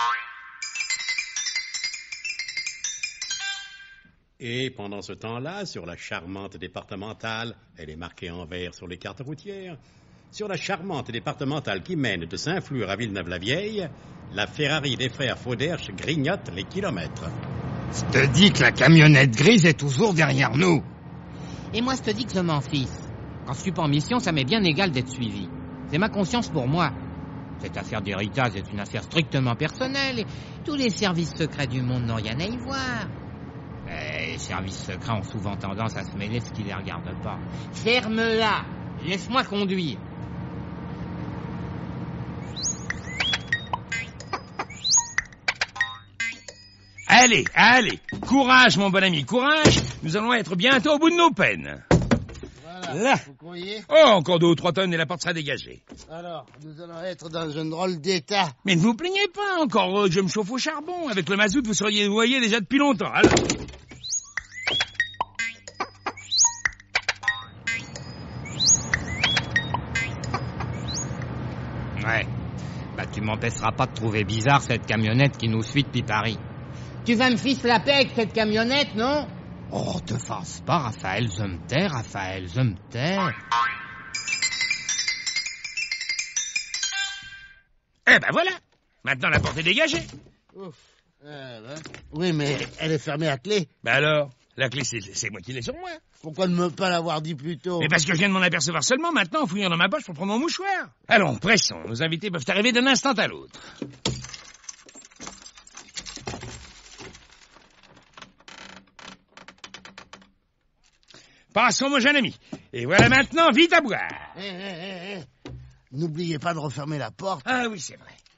Et pendant ce temps-là, sur la charmante départementale, elle est marquée en vert sur les cartes routières, sur la charmante départementale qui mène de Saint-Flour à Villeneuve-la-Vieille, la Ferrari des frères Fauderche grignote les kilomètres. Je te dis que la camionnette grise est toujours derrière nous. Et moi, je te dis que je m'en fiche. Quand je suis pas en mission, ça m'est bien égal d'être suivi. C'est ma conscience pour moi. Cette affaire d'héritage est une affaire strictement personnelle et tous les services secrets du monde n'ont rien à y voir. Les services secrets ont souvent tendance à se mêler ce qui les regarde pas. Ferme-la. Laisse-moi conduire. Allez, allez, courage, mon bon ami, courage. Nous allons être bientôt au bout de nos peines. Voilà, là. Vous croyez? Oh, encore 2 ou 3 tonnes et la porte sera dégagée. Alors, nous allons être dans un drôle d'état. Mais ne vous plaignez pas, encore je me chauffe au charbon. Avec le mazout, vous seriez noyé déjà depuis longtemps. Alors... Ouais. Bah, tu m'empêcheras pas de trouver bizarre cette camionnette qui nous suit depuis Paris. Tu vas me fiche la paix avec cette camionnette, non? Oh, te fasse pas, Raphaël, je me tais, Raphaël, je me tais. Eh ben voilà. Maintenant, la porte est dégagée. Ouf. Oui, mais elle est fermée à clé. Ben alors, la clé, c'est moi qui l'ai sur moi. Pourquoi ne me pas l'avoir dit plus tôt? Mais parce que je viens de m'en apercevoir seulement maintenant en fouillant dans ma poche pour prendre mon mouchoir. Allons, pressons. Nos invités peuvent arriver d'un instant à l'autre. Passons, mon jeune ami. Et voilà maintenant, vite à boire. N'oubliez pas de refermer la porte. Ah oui, c'est vrai.